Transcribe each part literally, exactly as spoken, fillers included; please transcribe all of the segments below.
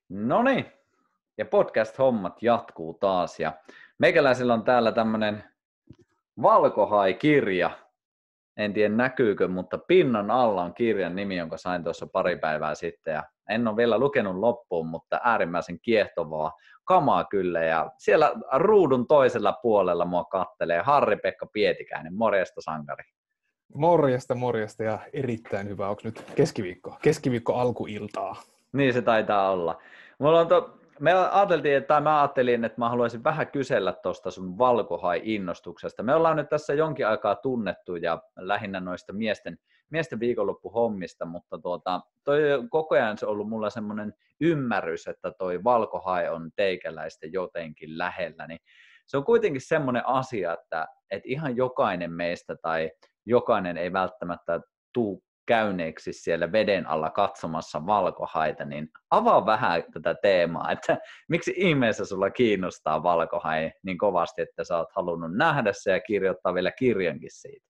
No niin, ja podcast-hommat jatkuu taas. Ja meikäläisellä on täällä tämmönen Valkohai-kirja. En tiedä näkyykö, mutta pinnan alla on kirjan nimi, jonka sain tuossa pari päivää sitten. Ja en ole vielä lukenut loppuun, mutta äärimmäisen kiehtovaa kamaa kyllä. Ja siellä ruudun toisella puolella mua kattelee Harri-Pekka Pietikäinen. Morjesta, sankari. Morjesta, morjesta ja erittäin hyvä. Onko nyt keskiviikko? Keskiviikko alkuiltaa. Niin se taitaa olla. Mulla on to, me ajateltiin, tai mä ajattelin, että mä haluaisin vähän kysellä tuosta sun Valkohai-innostuksesta. Me ollaan nyt tässä jonkin aikaa tunnettu ja lähinnä noista miesten, miesten viikonloppuhommista, mutta tuota, toi koko ajan se on ollut mulla semmoinen ymmärrys, että toi Valkohai on teikäläisten jotenkin lähellä. Niin se on kuitenkin semmoinen asia, että, että ihan jokainen meistä tai jokainen ei välttämättä tuu käyneeksi siellä veden alla katsomassa valkohaita, niin avaa vähän tätä teemaa, että miksi ihmeessä sulla kiinnostaa valkohai niin kovasti, että sä oot halunnut nähdä se ja kirjoittaa vielä kirjankin siitä?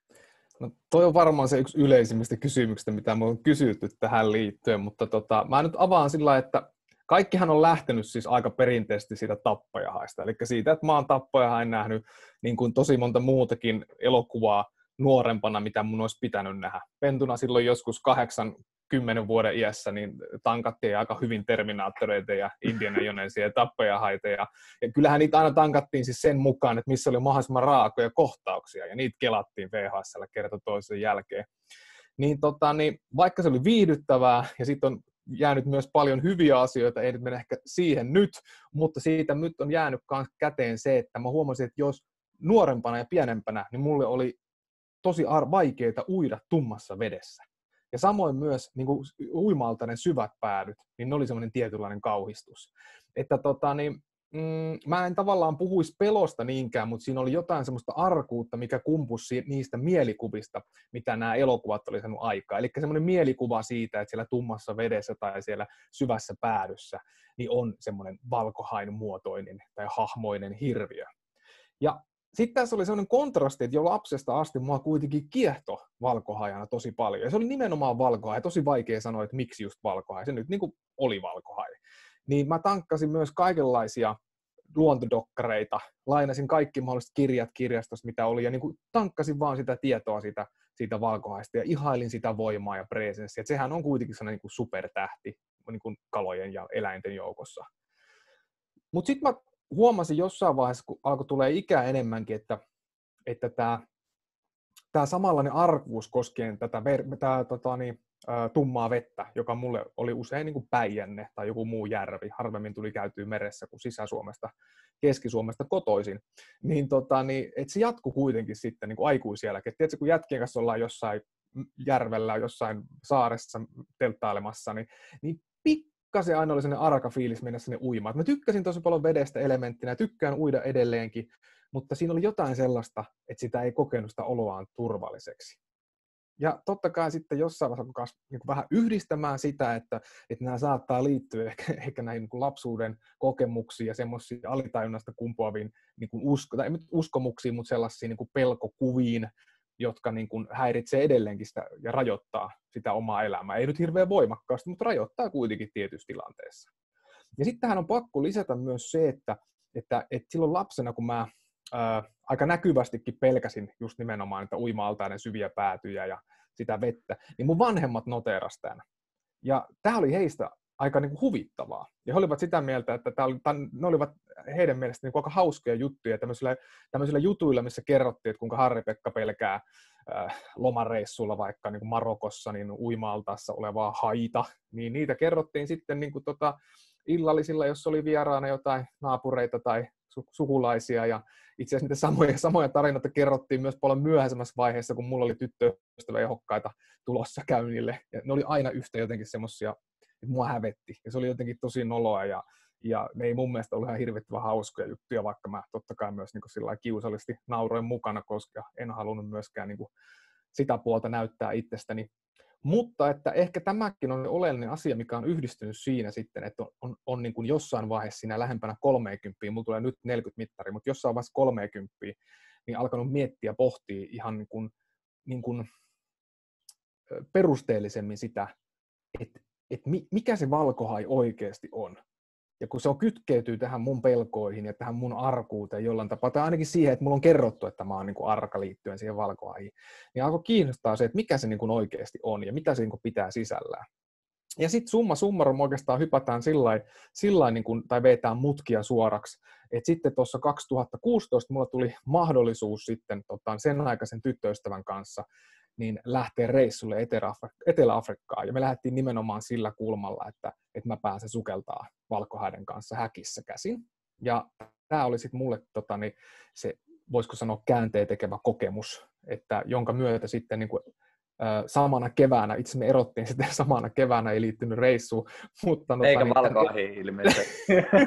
No, toi on varmaan se yksi yleisimmistä kysymyksistä, mitä me on kysytty tähän liittyen, mutta tota, mä nyt avaan sillä, että kaikkihan on lähtenyt siis aika perinteisesti siitä tappajahaista, eli siitä, että mä oon tappajahain nähnyt niin kuin tosi monta muutakin elokuvaa nuorempana, mitä mun olisi pitänyt nähdä. Pentuna silloin joskus kahdeksan kymmenen vuoden iässä niin tankattiin aika hyvin Terminaattoreita ja Indiana Jonesia ja tappajahaita. Ja, ja kyllähän niitä aina tankattiin siis sen mukaan, että missä oli mahdollisimman raakoja kohtauksia, ja niitä kelattiin V H S:llä kerta toisen jälkeen. Niin, tota, niin vaikka se oli viihdyttävää, ja sitten on jäänyt myös paljon hyviä asioita, ei nyt mennä ehkä siihen nyt, mutta siitä nyt on jäänyt myös käteen se, että mä huomasin, että jos nuorempana ja pienempänä, niin mulle oli tosi vaikeaa uida tummassa vedessä. Ja samoin myös niin kuin uimalta ne syvät päädyt, niin ne oli semmoinen tietynlainen kauhistus. Että tota, niin, mm, mä en tavallaan puhuisi pelosta niinkään, mutta siinä oli jotain semmoista arkuutta, mikä kumpusi niistä mielikuvista, mitä nämä elokuvat oli saanut aikaa. Eli semmoinen mielikuva siitä, että siellä tummassa vedessä tai siellä syvässä päädyssä niin on semmoinen valkohain muotoinen tai hahmoinen hirviö. Ja sitten tässä oli sellainen kontrasti, että jo lapsesta asti mua kuitenkin kiehto valkohajana tosi paljon. Ja se oli nimenomaan valkohai. Tosi vaikea sanoa, että miksi just valkohai. Se nyt niin kuin oli valkohai. Niin mä tankkasin myös kaikenlaisia luontodokkareita. Lainasin kaikki mahdolliset kirjat kirjastosta, mitä oli. Ja niin kuin tankkasin vaan sitä tietoa siitä, siitä valkohaista. Ja ihailin sitä voimaa ja presenssiä. Sehän on kuitenkin sellainen niin kuin supertähti niin kuin kalojen ja eläinten joukossa. Mutta sitten mä huomasin jossain vaiheessa, kun alkoi tulee ikää enemmänkin, että, että tämä, tämä samanlainen arkuus koskien tätä tämä, tota, niin, ä, tummaa vettä, joka mulle oli usein niin kuin Päijänne tai joku muu järvi, harvemmin tuli käytyä meressä kuin Sisä-Suomesta, Keski-Suomesta kotoisin, niin, tota, niin että se jatkui kuitenkin sitten niin kuin aikuisielläkin. Tiedätkö, kun jätkien kanssa ollaan jossain järvellä, jossain saaressa telttailemassa, niin, niin se aina oli sellainen arka fiilis mennä sinne uimaan. Mä tykkäsin tosi paljon vedestä elementtinä ja tykkään uida edelleenkin, mutta siinä oli jotain sellaista, että sitä ei kokenut sitä oloaan turvalliseksi. Ja totta kai sitten jossain vaiheessa niin vähän yhdistämään sitä, että, että nämä saattaa liittyä ehkä, ehkä näihin niin kuin lapsuuden kokemuksiin ja semmoisiin alitajunnasta kumpuaviin niin kuin usko, tai ei uskomuksiin, mutta sellaisiin niin kuin pelkokuviin, jotka niin kuin häiritsee edelleenkin sitä ja rajoittaa sitä omaa elämää. Ei nyt hirveän voimakkaasti, mutta rajoittaa kuitenkin tietyissä tilanteissa. Ja sitten tähän on pakko lisätä myös se, että, että, että silloin lapsena, kun mä ää, aika näkyvästikin pelkäsin just nimenomaan niitä uima-altaiden syviä päätyjä ja sitä vettä, niin mun vanhemmat noteerasi tämän. Ja tämä oli heistä aika niin kuin huvittavaa. Ja he olivat sitä mieltä, että tämä oli, tämän, ne olivat heidän mielestä niin kuin aika hauskoja juttuja tämmöisillä, tämmöisillä jutuilla, missä kerrottiin, että kuinka Harri-Pekka pelkää äh, lomareissulla vaikka niin kuin Marokossa niin uima-altaassa olevaa haita, niin niitä kerrottiin sitten niin kuin tota, illallisilla, jos oli vieraana jotain naapureita tai su- sukulaisia, ja itse asiassa niitä samoja, samoja tarinoita kerrottiin myös paljon myöhäisemmässä vaiheessa, kun mulla oli tyttöystävä ehdokkaita tulossa käynnille, ja ne oli aina yhtä jotenkin semmoisia, että mua hävetti, ja se oli jotenkin tosi noloa, ja, ja ne ei mun mielestä ollut ihan hirvittävän hauskoja juttuja, vaikka mä totta kai myös niin kuin sillä lailla kiusallisesti nauroin mukana, koska en halunnut myöskään niin kuin sitä puolta näyttää itsestäni. Mutta että ehkä tämäkin on oleellinen asia, mikä on yhdistynyt siinä sitten, että on, on, on niin kuin jossain vaiheessa siinä lähempänä kolmekymmentä, mulla tulee nyt neljäkymmentä mittari, mutta jossain vaiheessa kolmekymmentä, niin alkanut miettiä ja pohtia ihan niin kuin, niin kuin perusteellisemmin sitä, että että mikä se valkohai oikeasti on. Ja kun se on kytkeytyy tähän mun pelkoihin ja tähän mun arkuuteen jollain tapaa, tai ainakin siihen, että mulla on kerrottu, että mä oon niin kuin arka liittyen siihen valkohaihin, niin alkoi kiinnostaa se, että mikä se niin kuin oikeasti on ja mitä se niin kuin pitää sisällään. Ja sitten summa summarum oikeastaan hypätään sillain, sillain niin kuin, tai vetään mutkia suoraksi, että sitten tuossa kaksituhattakuusitoista mulla tuli mahdollisuus sitten tota, sen aikaisen tyttöystävän kanssa niin lähteä reissulle Etelä-Afrikkaan. Ja me lähdettiin nimenomaan sillä kulmalla, että, että mä pääsen sukeltaa valkohäiden kanssa häkissä käsin. Ja tämä oli sitten mulle tota, niin se, voisiko sanoa, käänteen tekevä kokemus, että jonka myötä sitten niin kuin, äh, samana keväänä, itse me erottiin sitten samana keväänä, ei liittynyt reissuun. Mutta, tota, eikä niin, valkohaihin ilmeisesti.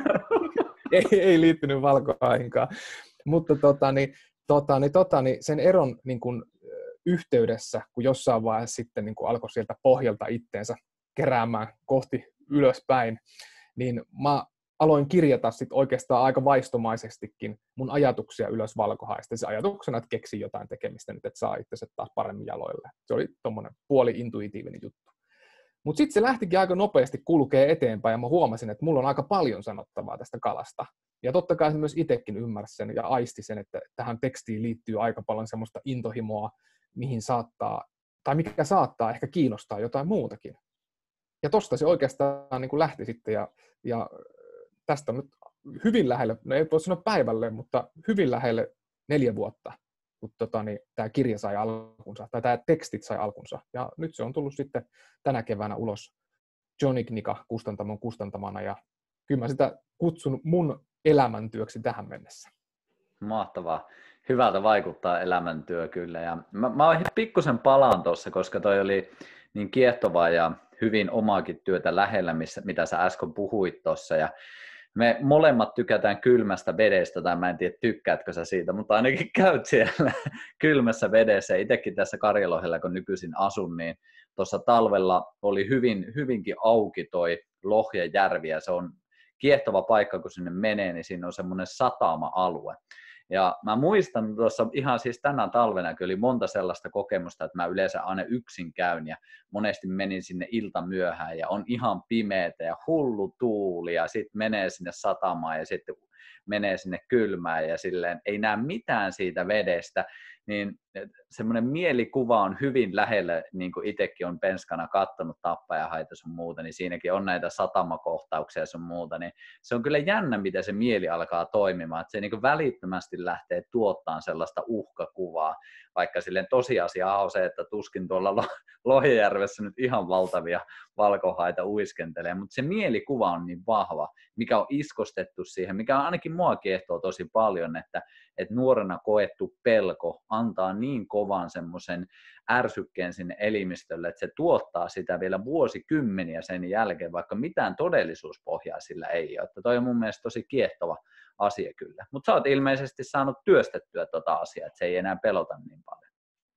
ei, ei liittynyt valkohaihinkaan. Mutta tota, niin, tota, niin, tota, niin, sen eron niin kuin, yhteydessä, kun jossain vaiheessa sitten niin kun alkoi sieltä pohjalta itteensä keräämään kohti ylöspäin, niin mä aloin kirjata sit oikeastaan aika vaistomaisestikin mun ajatuksia ylös valkohaista. Se ajatuksena, että keksi jotain tekemistä nyt, että saa itsensä taas paremmin jaloille. Se oli tommonen puoli-intuitiivinen juttu. Mutta sitten se lähtikin aika nopeasti kulkee eteenpäin, ja mä huomasin, että mulla on aika paljon sanottavaa tästä kalasta. Ja totta kai myös itsekin ymmärsi sen ja aisti sen, että tähän tekstiin liittyy aika paljon semmoista intohimoa, mihin saattaa, tai mikä saattaa ehkä kiinnostaa jotain muutakin. Ja tosta se oikeastaan niin kuin lähti sitten, ja, ja tästä on nyt hyvin lähelle, no ei voi sanoa päivälle, mutta hyvin lähelle neljä vuotta, kun tota, niin, tämä kirja sai alkunsa, tai tämä tekstit sai alkunsa. Ja nyt se on tullut sitten tänä keväänä ulos Johnny Knika kustantamon kustantamana, ja kyllä mä sitä kutsun mun elämäntyöksi tähän mennessä. Mahtavaa. Hyvältä vaikuttaa elämäntyö kyllä. Ja mä, mä pikkusen palaan tuossa, koska toi oli niin kiehtovaa ja hyvin omaakin työtä lähellä, missä, mitä sä äsken puhuit tuossa. Ja me molemmat tykätään kylmästä vedestä, tai mä en tiedä tykkäätkö sä siitä, mutta ainakin käyt siellä kylmässä vedessä. Itsekin tässä Karjalohella, kun nykyisin asun, niin tuossa talvella oli hyvin, hyvinkin auki toi Lohjajärvi, ja se on kiehtova paikka, kun sinne menee, niin siinä on semmoinen satama-alue. Ja mä muistan tuossa ihan siis tänä talvena, kun oli monta sellaista kokemusta, että mä yleensä aina yksin käyn ja monesti menin sinne iltamyöhään ja on ihan pimeätä ja hullu tuuli ja sitten menee sinne satamaan ja sitten menee sinne kylmään ja silleen ei näe mitään siitä vedestä, niin semmoinen mielikuva on hyvin lähellä, niin kuin itsekin on penskana katsonut Tappajahaita sun muuta, niin siinäkin on näitä satamakohtauksia sun muuta, niin se on kyllä jännä, miten se mieli alkaa toimimaan, että se niin kuin välittömästi lähtee tuottamaan sellaista uhkakuvaa, vaikka silleen tosiasia on se, että tuskin tuolla Lohjajärvessä nyt ihan valtavia valkohaita uiskentelee, mutta se mielikuva on niin vahva, mikä on iskostettu siihen, mikä on ainakin mua kiehtoo tosi paljon, että, että nuorena koettu pelko antaa niin kovan semmoisen ärsykkeen sinne elimistölle, että se tuottaa sitä vielä vuosikymmeniä sen jälkeen, vaikka mitään todellisuuspohjaa sillä ei ole. Että toi on mun mielestä tosi kiehtova asia kyllä. Mutta sä oot ilmeisesti saanut työstettyä tota asiaa, että se ei enää pelota niin paljon.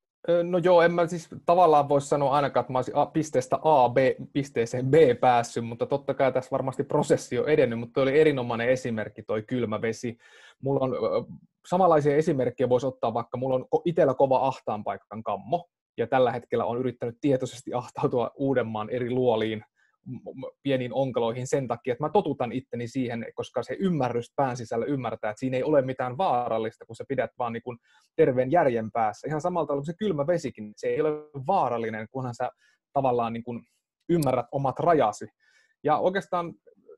No joo, en mä siis tavallaan voisi sanoa ainakaan, että mä olisin pisteestä A B, pisteeseen B päässyt, mutta totta kai tässä varmasti prosessi on edennyt, mutta toi oli erinomainen esimerkki toi kylmä vesi. Mulla on samanlaisia esimerkkejä voisi ottaa, vaikka mulla on itsellä kova ahtaan paikan kammo, ja tällä hetkellä on yrittänyt tietoisesti ahtautua Uudenmaan eri luoliin, pieniin onkaloihin sen takia, että mä totutan itteni siihen, koska se ymmärrys pään sisällä ymmärtää, että siinä ei ole mitään vaarallista, kun sä pidät vaan niin kuin terveen järjen päässä. Ihan samalta kuin se kylmä vesikin, se ei ole vaarallinen, kunhan sä tavallaan niin kuin ymmärrät omat rajasi. Ja oikeastaan,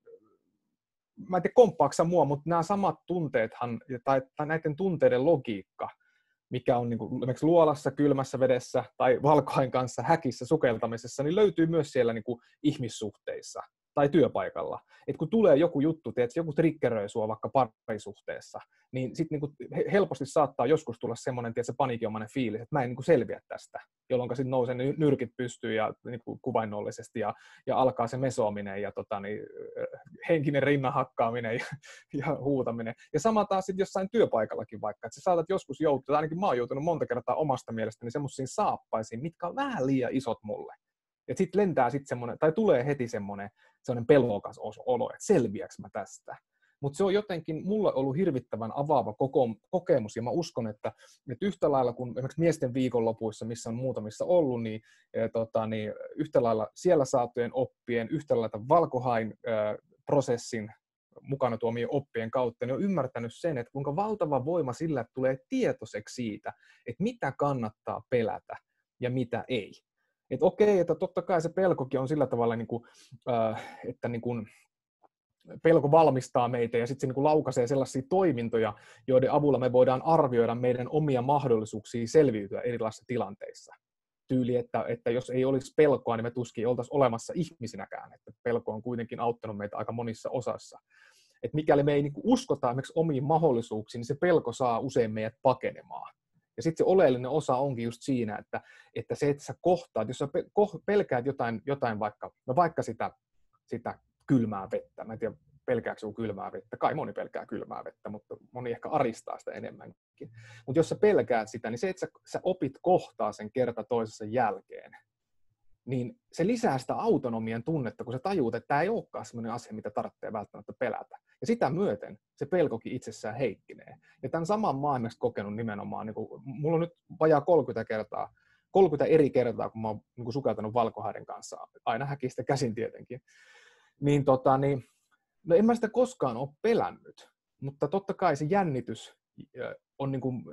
mä en tiedä komppaaksa mua, mutta nämä samat tunteethan, tai, tai näiden tunteiden logiikka, mikä on niin kuin, esimerkiksi luolassa, kylmässä vedessä tai valkohain kanssa häkissä sukeltamisessa, niin löytyy myös siellä niin kuin ihmissuhteissa tai työpaikalla. Et kun tulee joku juttu, teet, joku triggeröi sua vaikka parisuhteessa, niin sitten niin helposti saattaa joskus tulla semmoinen paniikinomainen fiilis, että mä en niin kuin selviä tästä, jolloin sitten nousee nyrkit pystyyn ja niin kuin kuvainnollisesti ja, ja alkaa se mesoaminen ja tota, niin, henkinen rinnan hakkaaminen ja, ja huutaminen. Ja sama taas sitten jossain työpaikallakin vaikka, että sä saatat joskus joutua, ainakin mä oon joutunut monta kertaa omasta mielestäni semmoisiin saappaisiin, mitkä on vähän liian isot mulle. Ja sitten lentää sitten semmoinen, tai tulee heti semmoinen, semmoinen pelokas olo, että selviäks mä tästä. mutta se on jotenkin mulle ollut hirvittävän avaava koko, kokemus, ja mä uskon, että, että yhtä lailla kuin esimerkiksi miesten viikonlopuissa, missä on muutamissa ollut, niin, ja, tota, niin yhtä lailla siellä saatujen oppien, yhtä lailla valkohain äh, prosessin mukana tuomien oppien kautta, niin on ymmärtänyt sen, että kuinka valtava voima sillä tulee tietoiseksi siitä, että mitä kannattaa pelätä ja mitä ei. Että okei, että totta kai se pelkokin on sillä tavalla, niin kuin, äh, että niin kuin pelko valmistaa meitä ja sitten se niin kuin laukaisee sellaisia toimintoja, joiden avulla me voidaan arvioida meidän omia mahdollisuuksia selviytyä erilaisissa tilanteissa. Tyyli, että, että jos ei olisi pelkoa, niin me tuskin oltaisiin olemassa ihmisinäkään. Että pelko on kuitenkin auttanut meitä aika monissa osassa. Et mikäli me ei niin kuin uskota esimerkiksi omiin mahdollisuuksiin, niin se pelko saa usein meidät pakenemaan. Ja sitten se oleellinen osa onkin just siinä, että, että se, että sä kohtaat, jos sä pelkäät jotain, jotain vaikka, no vaikka sitä, sitä kylmää vettä, mä en tiedä, pelkääkö sinun kylmää vettä, kai moni pelkää kylmää vettä, mutta moni ehkä aristaa sitä enemmänkin. Mutta jos sä pelkäät sitä, niin se, että sä, sä opit kohtaa sen kerta toisessa jälkeen, niin se lisää sitä autonomian tunnetta, kun sä tajuut, että tämä ei olekaan sellainen asia, mitä tarvitsee välttämättä pelätä. Ja sitä myöten se pelkokin itsessään heikkinee. Ja tämän saman mä oon kokenut nimenomaan, niin kun, mulla on nyt vajaa kolmekymmentä kertaa, kolmekymmentä eri kertaa, kun mä oon niin kun sukeltanut valkohaiden kanssa, aina häkistä käsin tietenkin, niin, tota, niin no en mä sitä koskaan ole pelännyt, mutta totta kai se jännitys on, niin kuin,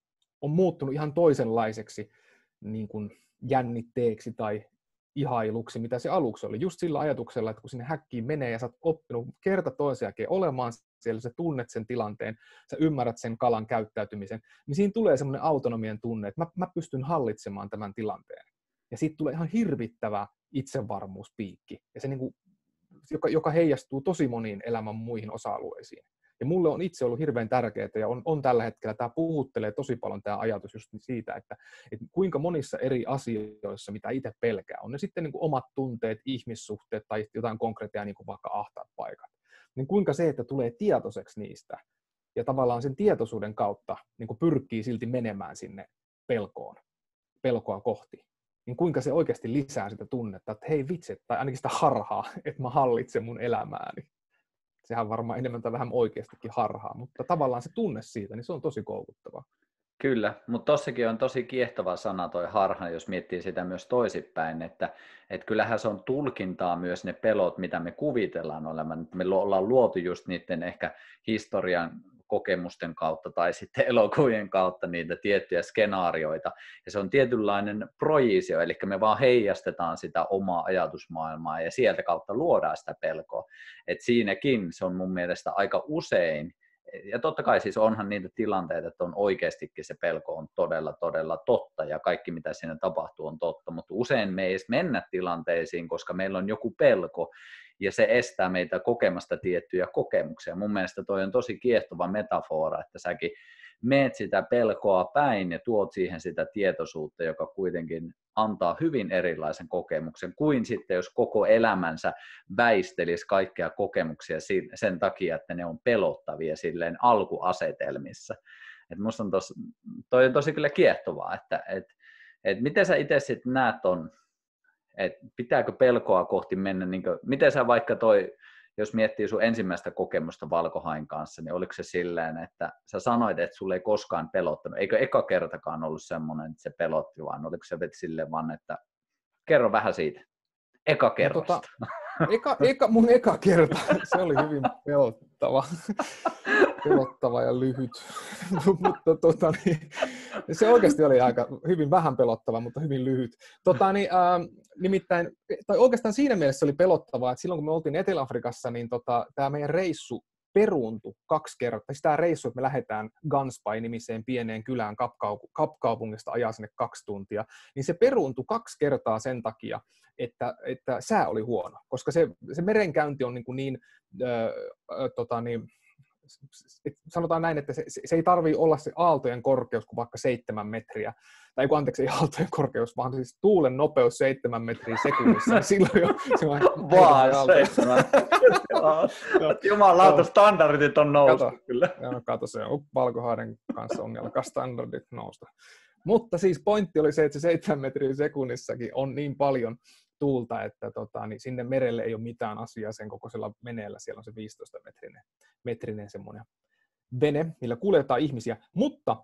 on muuttunut ihan toisenlaiseksi niin kuin jännitteeksi tai ihailuksi, mitä se aluksi oli. Just sillä ajatuksella, että kun sinne häkkiin menee ja sä oot oppinut kerta toisen jälkeen olemaan siellä, sä tunnet sen tilanteen, sä ymmärrät sen kalan käyttäytymisen, niin siinä tulee semmoinen autonomian tunne, että mä, mä pystyn hallitsemaan tämän tilanteen. Ja siitä tulee ihan hirvittävä itsevarmuuspiikki, ja se niin kuin, joka, joka heijastuu tosi moniin elämän muihin osa-alueisiin. Ja mulle on itse ollut hirveän tärkeää, ja on, on tällä hetkellä, tämä puhuttelee tosi paljon tämä ajatus just siitä, että, että kuinka monissa eri asioissa, mitä itse pelkää, on ne sitten niin kuin omat tunteet, ihmissuhteet tai jotain konkreettia, niin kuin vaikka ahtaat paikat, niin kuinka se, että tulee tietoiseksi niistä, ja tavallaan sen tietoisuuden kautta niin kuin pyrkii silti menemään sinne pelkoon, pelkoa kohti, niin kuinka se oikeasti lisää sitä tunnetta, että hei vitsi, tai ainakin sitä harhaa, että mä hallitsen mun elämääni. Sehän on varmaan enemmän tai vähän oikeastikin harhaa, mutta tavallaan se tunne siitä, niin se on tosi koukuttava. Kyllä, mutta tossakin on tosi kiehtova sana toi harha, jos miettii sitä myös toisinpäin, että, että kyllähän se on tulkintaa myös ne pelot, mitä me kuvitellaan olevan. Me ollaan luotu just niiden ehkä historian kokemusten kautta tai sitten elokuvien kautta niitä tiettyjä skenaarioita. Ja se on tietynlainen projisio, eli me vaan heijastetaan sitä omaa ajatusmaailmaa ja sieltä kautta luodaan sitä pelkoa. Et siinäkin se on mun mielestä aika usein, ja totta kai siis onhan niitä tilanteita, että on oikeastikin se pelko on todella, todella totta ja kaikki mitä siinä tapahtuu on totta, mutta usein me ei edes mennä tilanteisiin, koska meillä on joku pelko ja se estää meitä kokemasta tiettyjä kokemuksia. Mun mielestä toi on tosi kiehtova metafora, että säkin meet sitä pelkoa päin ja tuot siihen sitä tietoisuutta, joka kuitenkin antaa hyvin erilaisen kokemuksen kuin sitten, jos koko elämänsä väistelisi kaikkia kokemuksia sen takia, että ne on pelottavia silleen alkuasetelmissa. Et musta on tos, toi on tosi kyllä kiehtovaa, että et, et miten sä itse sitten näet ton, että pitääkö pelkoa kohti mennä, niin kuin, miten sä vaikka toi, jos miettii sun ensimmäistä kokemusta valkohain kanssa, niin oliko se silleen, että sä sanoit, että sulle ei koskaan pelottanut, eikö eka kertakaan ollut semmoinen, että se pelotti, vaan oliko se silleen vaan, että kerro vähän siitä, eka kerrasta. No, tota, eka, eka, mun eka kerta, se oli hyvin pelottava, pelottava ja lyhyt, mutta tota, niin, se oikeasti oli aika hyvin vähän pelottava, mutta hyvin lyhyt. Tota, niin, äh, nimittäin, tai oikeastaan siinä mielessä oli pelottavaa, että silloin kun me oltiin Etelä-Afrikassa, niin tota, tämä meidän reissu peruuntui kaksi kertaa. Siis tämä reissu, että me lähdetään Gansbai-nimiseen pieneen kylään Kapkaupungista ajaa sinne kaksi tuntia, niin se peruuntui kaksi kertaa sen takia, että, että sää oli huono, koska se, se merenkäynti on niin, kuin niin, äh, äh, tota, niin sanotaan näin, että se, se ei tarvitse olla se aaltojen korkeus kuin vaikka seitsemän metriä, tai kun anteeksi, ei aaltojen korkeus, vaan siis tuulen nopeus seitsemän metriä sekunnissa, niin silloin jo... Vaan seitsemän. Jumalauta, standardit on noussut kato, kyllä. Joo, kato, se on valkohaiden kanssa ongelma, standardit nousta. Mutta siis pointti oli se, että se seitsemän metriä sekunnissakin on niin paljon, tuulta, että tota, niin sinne merelle ei ole mitään asiaa sen kokoisella veneellä. Siellä on se viisitoista metrinen, metrinen semmoinen vene, millä kuljetaan ihmisiä. Mutta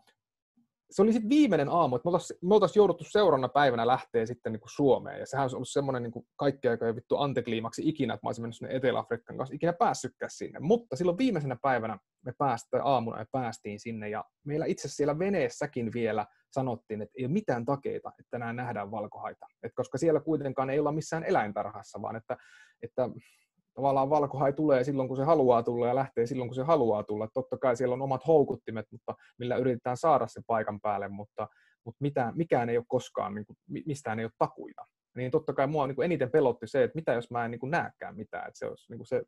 se oli sitten viimeinen aamu, että me oltaisiin oltais jouduttu seuraavana päivänä lähteä sitten niin kuin Suomeen. Ja sehän olisi ollut semmoinen niin kaikki aika vittu antikliimaksi ikinä, että mä olisin mennyt sinne Etelä-Afrikan kanssa ikinä päässytkään sinne. Mutta silloin viimeisenä päivänä me päästiin, aamuna me päästiin sinne. Ja meillä itse asiassa siellä veneessäkin vielä sanottiin, että ei ole mitään takeita, että nämä nähdään valkohaita. Et koska siellä kuitenkaan ei olla missään eläintarhassa, vaan että, että tavallaan valkohai tulee silloin, kun se haluaa tulla ja lähtee silloin, kun se haluaa tulla. Totta kai siellä on omat houkuttimet, mutta millä yritetään saada se paikan päälle, mutta, mutta mitään, mikään ei ole koskaan, niin kuin, mistään ei ole takuita. Niin totta kai mua niin kuin eniten pelotti se, että mitä jos mä en niin kuin näekään mitään. Että se, olisi, niin kuin se,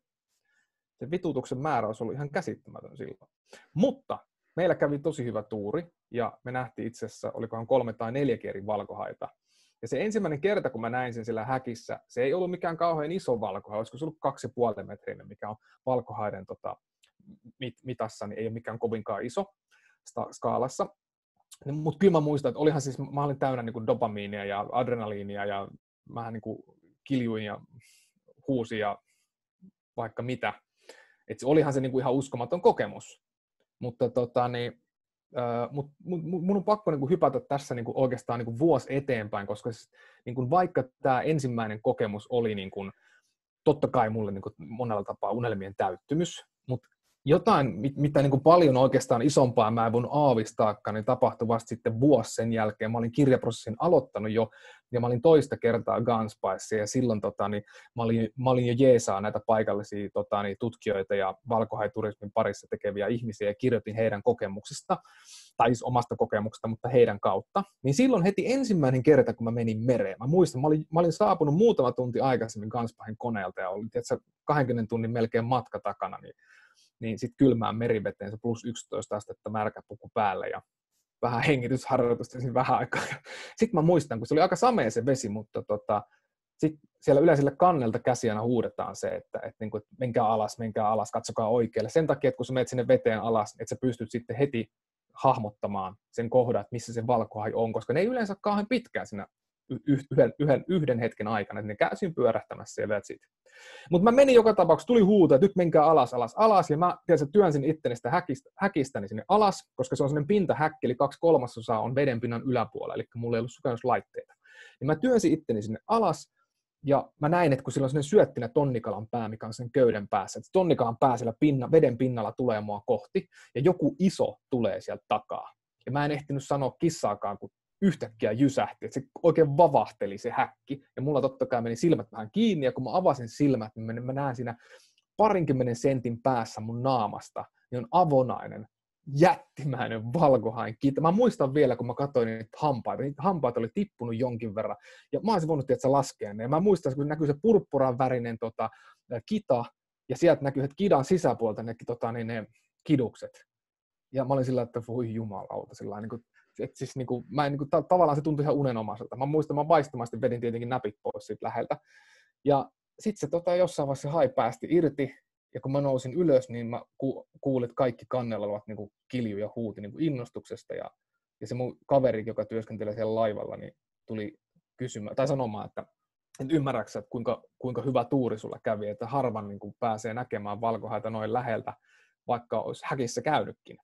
se vitutuksen määrä olisi ollut ihan käsittämätön silloin. Mutta meillä kävi tosi hyvä tuuri ja me nähtiin itse asiassa, olikohan kolme tai neljä eri valkohaita. Ja se ensimmäinen kerta, kun mä näin sen siellä häkissä, se ei ollut mikään kauhean iso valkohai, olisiko se ollut kaksi ja puoli metrinen, mikä on valkohaiden tota, mit, mitassa, niin ei ole mikään kovinkaan iso sta- skaalassa. Mutta kyllä mä muistan, että olihan siis, mä olin täynnä niin kuin dopamiinia ja adrenaliinia ja vähän niin kuin kiljuin ja huusin ja vaikka mitä. Että olihan se niin kuin ihan uskomaton kokemus. Mutta tota niin, Uh, Mutta mun on pakko niinku hypätä tässä niinku oikeastaan niinku vuosi eteenpäin, koska siis, niinku vaikka tämä ensimmäinen kokemus oli niinku, totta kai mulle niinku monella tapaa unelmien täyttymys, mutta jotain, mit, mitä niinku paljon oikeastaan isompaa mä en voinut aavistaakaan, niin tapahtui vasta sitten vuosi sen jälkeen. Mä olin kirjaprosessin aloittanut jo, ja mä olin toista kertaa Gunspicea, ja silloin tota, niin, mä, olin, mä olin jo jeesaa näitä paikallisia tota, niin, tutkijoita ja valkohaiturismin parissa tekeviä ihmisiä, ja kirjoitin heidän kokemuksista, tai siis omasta kokemuksesta, mutta heidän kautta. Niin silloin heti ensimmäinen kerta, kun mä menin mereen, mä muistan, mä olin, mä olin saapunut muutama tunti aikaisemmin Gunspicen koneelta, ja olin tietysti kahdenkymmenen tunnin melkein matka takana, niin niin sitten kylmään meriveteen se plus yksitoista astetta märkä puku päälle ja vähän hengitysharjoitusta siinä vähän aikaa. Sitten mä muistan, kun se oli aika samea se vesi, mutta tota, sitten siellä yleisellä kannelta käsiänä huudetaan se, että, että, niin kuin, että menkää alas, menkää alas, katsokaa oikealle. Sen takia, että kun sä menet sinne veteen alas, että sä pystyt sitten heti hahmottamaan sen kohdan, että missä se valkohai on, koska ne ei yleensä kauhean pitkään siinä yhden, yhden, yhden hetken aikana, että ne käy siinä pyörähtämässä ja that's it. Mutta mä menin joka tapauksessa, tuli huuto, että nyt menkää alas, alas, alas, ja mä tiedätkö, työnsin itteni sitä häkistä, häkistäni sinne alas, koska se on sellainen pintahäkki, eli kaksi kolmasosaa on vedenpinnan yläpuolella, eli mulla ei ollut sukelluslaitteita. Ja mä työnsin itteni sinne alas, ja mä näin, että kun sillä on sellainen syöttinä tonnikalan pää, mikä on sen köyden päässä, että tonnikalan pää siellä pinna, veden pinnalla tulee mua kohti, ja joku iso tulee sieltä takaa. Ja mä en ehtinyt sanoa kissaakaan, kun yhtäkkiä jysähti, että se oikein vavahteli se häkki, ja mulla totta kai meni silmät vähän kiinni, ja kun mä avasin silmät, niin mä näen siinä parinkymmenen sentin päässä mun naamasta, niin on avonainen, jättimäinen valkohain kita. Mä muistan vielä, kun mä katsoin niitä hampaita, niitä hampaita oli tippunut jonkin verran, ja mä olisin voinut tietää laskea ne, ja mä muistan, kun näkyy se purppuran värinen tota, kita, ja sieltä näkyy, että kidan sisäpuolta ne, tota, niin ne kidukset. Ja mä olin sillä, että voi jumalauta, sillä niin kuin, että siis niin kuin, mä en, niin kuin, ta- tavallaan se tuntui ihan unenomaiselta. Mä muistan, mä vaistomasti vedin tietenkin näpit pois siitä läheltä. Ja sitten se tota, jossain vaiheessa hai päästi irti, ja kun mä nousin ylös, niin mä ku- kuulin, että kaikki kannella ovat niin kuin kilju ja huuti niin kuin innostuksesta. Ja, ja se mun kaveri, joka työskentelee siellä laivalla, niin tuli kysymään, tai sanomaan, että et ymmärräksä, että kuinka, kuinka hyvä tuuri sulla kävi, että harvan niin kuin pääsee näkemään valkohaita noin läheltä, vaikka olisi häkissä käynytkin.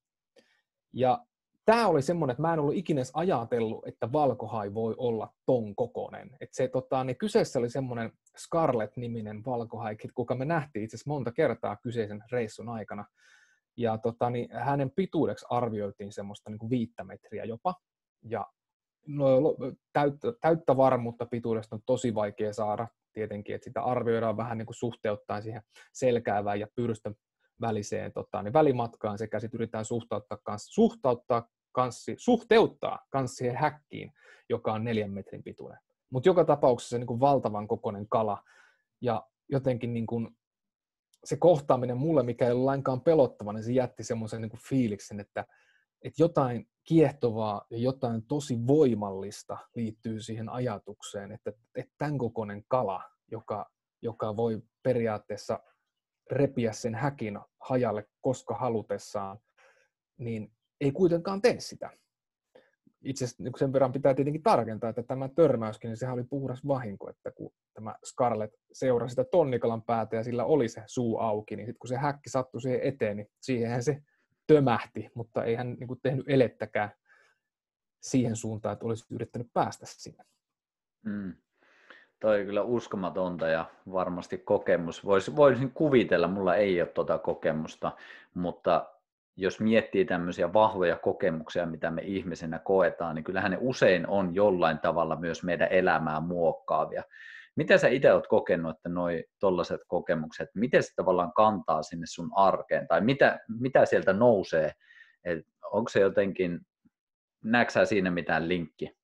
Ja tämä oli semmoinen, että mä en ollut ikinä edes ajatellut, että valkohai voi olla ton kokoinen. Että se, tota, niin kyseessä oli semmoinen Scarlett-niminen valkohai, kuka me nähtiin itse asiassa monta kertaa kyseisen reissun aikana. Ja tota, niin hänen pituudeksi arvioitiin semmoista niin kuin viittä metriä jopa. Ja no, täyttä, täyttä varmuutta pituudesta on tosi vaikea saada tietenkin, että sitä arvioidaan vähän niin kuin suhteuttaen siihen selkäävään ja pyrstön väliseen tota, niin välimatkaan sekä sitten yritetään suhteuttaa, kans, suhteuttaa, kanssi, suhteuttaa kans siihen häkkiin, joka on neljän metrin pituinen. Mutta joka tapauksessa niin kuin valtavan kokoinen kala ja jotenkin niin kuin se kohtaaminen mulle, mikä ei ollut lainkaan pelottava, niin se jätti semmoisen niin kuin fiiliksen, että, että jotain kiehtovaa ja jotain tosi voimallista liittyy siihen ajatukseen, että, että tämän kokoinen kala, joka, joka voi periaatteessa repiä sen häkin hajalle koska halutessaan, niin ei kuitenkaan tee sitä. itse asiassa niin sen verran pitää tietenkin tarkentaa, että tämä törmäyskin, niin sehän oli puhdas vahinko, että kun tämä Scarlett seurasi sitä tonnikalan päätä ja sillä oli se suu auki, niin sitten kun se häkki sattui siihen eteen, niin siihenhän se tömähti, mutta ei hän niin kuin tehnyt elettäkään siihen suuntaan, että olisi yrittänyt päästä sinne. Mm. Toi on kyllä uskomatonta ja varmasti kokemus. Vois, voisin kuvitella, mulla ei ole tuota kokemusta, mutta jos miettii tämmöisiä vahvoja kokemuksia, mitä me ihmisenä koetaan, niin kyllähän ne usein on jollain tavalla myös meidän elämää muokkaavia. Miten sä itse oot kokenut, että noi tollaiset kokemukset, miten se tavallaan kantaa sinne sun arkeen, tai mitä, mitä sieltä nousee? Et onko se jotenkin, näetkö sä siinä mitään linkki?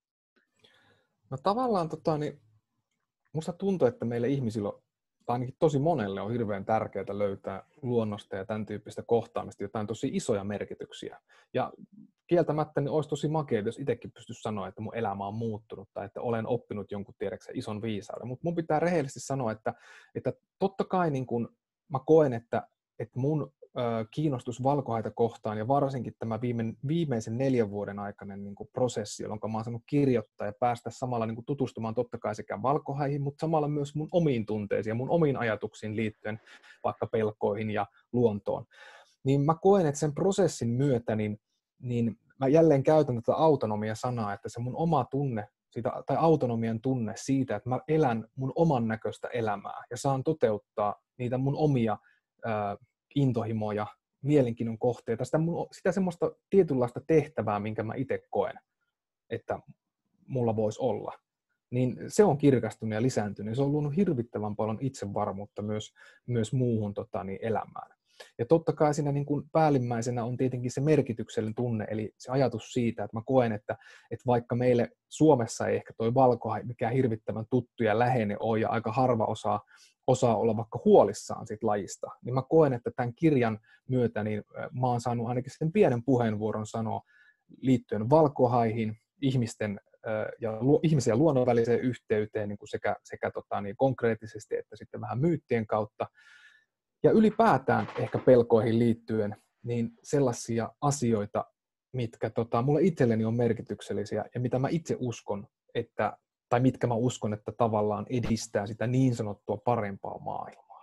No tavallaan tota, niin musta tuntuu, että meille ihmisillä, tai ainakin tosi monelle on hirveän tärkeää löytää luonnosta ja tämän tyyppistä kohtaamista jotain tosi isoja merkityksiä. Ja kieltämättä niin olisi tosi makea, jos itsekin pystyisi sanoa, että mun elämä on muuttunut tai että olen oppinut jonkun tiedäksä ison viisauden. Mutta mun pitää rehellisesti sanoa, että, että totta kai niin kun mä koen, että, että mun ö, kiinnostus valkohaita kohtaan ja varsinkin tämä viime, viimeisen neljän vuoden aikainen niin kun prosessi, jolloin mä oon saanut kirjoittaa ja päästä samalla niin kun tutustumaan totta kai sekä valkohaihin, mutta samalla myös mun omiin tunteisiin ja mun omiin ajatuksiin liittyen vaikka pelkoihin ja luontoon. Niin mä koen, että sen prosessin myötä niin niin mä jälleen käytän tätä autonomia-sanaa, että se mun oma tunne, siitä, tai autonomian tunne siitä, että mä elän mun oman näköistä elämää ja saan toteuttaa niitä mun omia ää, intohimoja, mielenkiinnon kohteita, sitä, mun, sitä semmoista tietynlaista tehtävää, minkä mä itse koen, että mulla voisi olla. Niin se on kirkastunut ja lisääntynyt, ja se on luonut hirvittävän paljon itsevarmuutta myös, myös muuhun tota, niin elämään. Ja totta kai siinä niin kuin päällimmäisenä on tietenkin se merkityksellinen tunne, eli se ajatus siitä, että mä koen, että, että vaikka meille Suomessa ei ehkä toi valkohai mikään hirvittävän tuttu ja läheinen ole, ja aika harva osaa, osaa olla vaikka huolissaan siitä lajista, niin mä koen, että tämän kirjan myötä niin mä oon saanut ainakin sen pienen puheenvuoron sanoa liittyen valkohaihin, ihmisten ja ihmisen ja luonnon väliseen yhteyteen niin kuin sekä, sekä tota, niin konkreettisesti että sitten vähän myyttien kautta. Ja ylipäätään ehkä pelkoihin liittyen niin sellaisia asioita, mitkä tota, mulle itselleni on merkityksellisiä ja mitä mä itse uskon, että, tai mitkä mä uskon, että tavallaan edistää sitä niin sanottua parempaa maailmaa.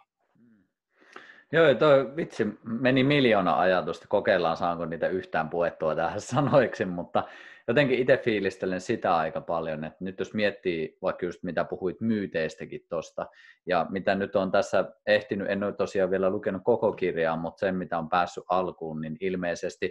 Joo, toi vitsi, meni miljoona ajatusta. Kokeillaan, saanko niitä yhtään puettua tähän sanoiksi, mutta jotenkin itse fiilistelen sitä aika paljon, että nyt jos miettii vaikka just mitä puhuit myyteistäkin tuosta, ja mitä nyt on tässä ehtinyt, en ole tosiaan vielä lukenut koko kirjaa, mutta sen mitä on päässyt alkuun, niin ilmeisesti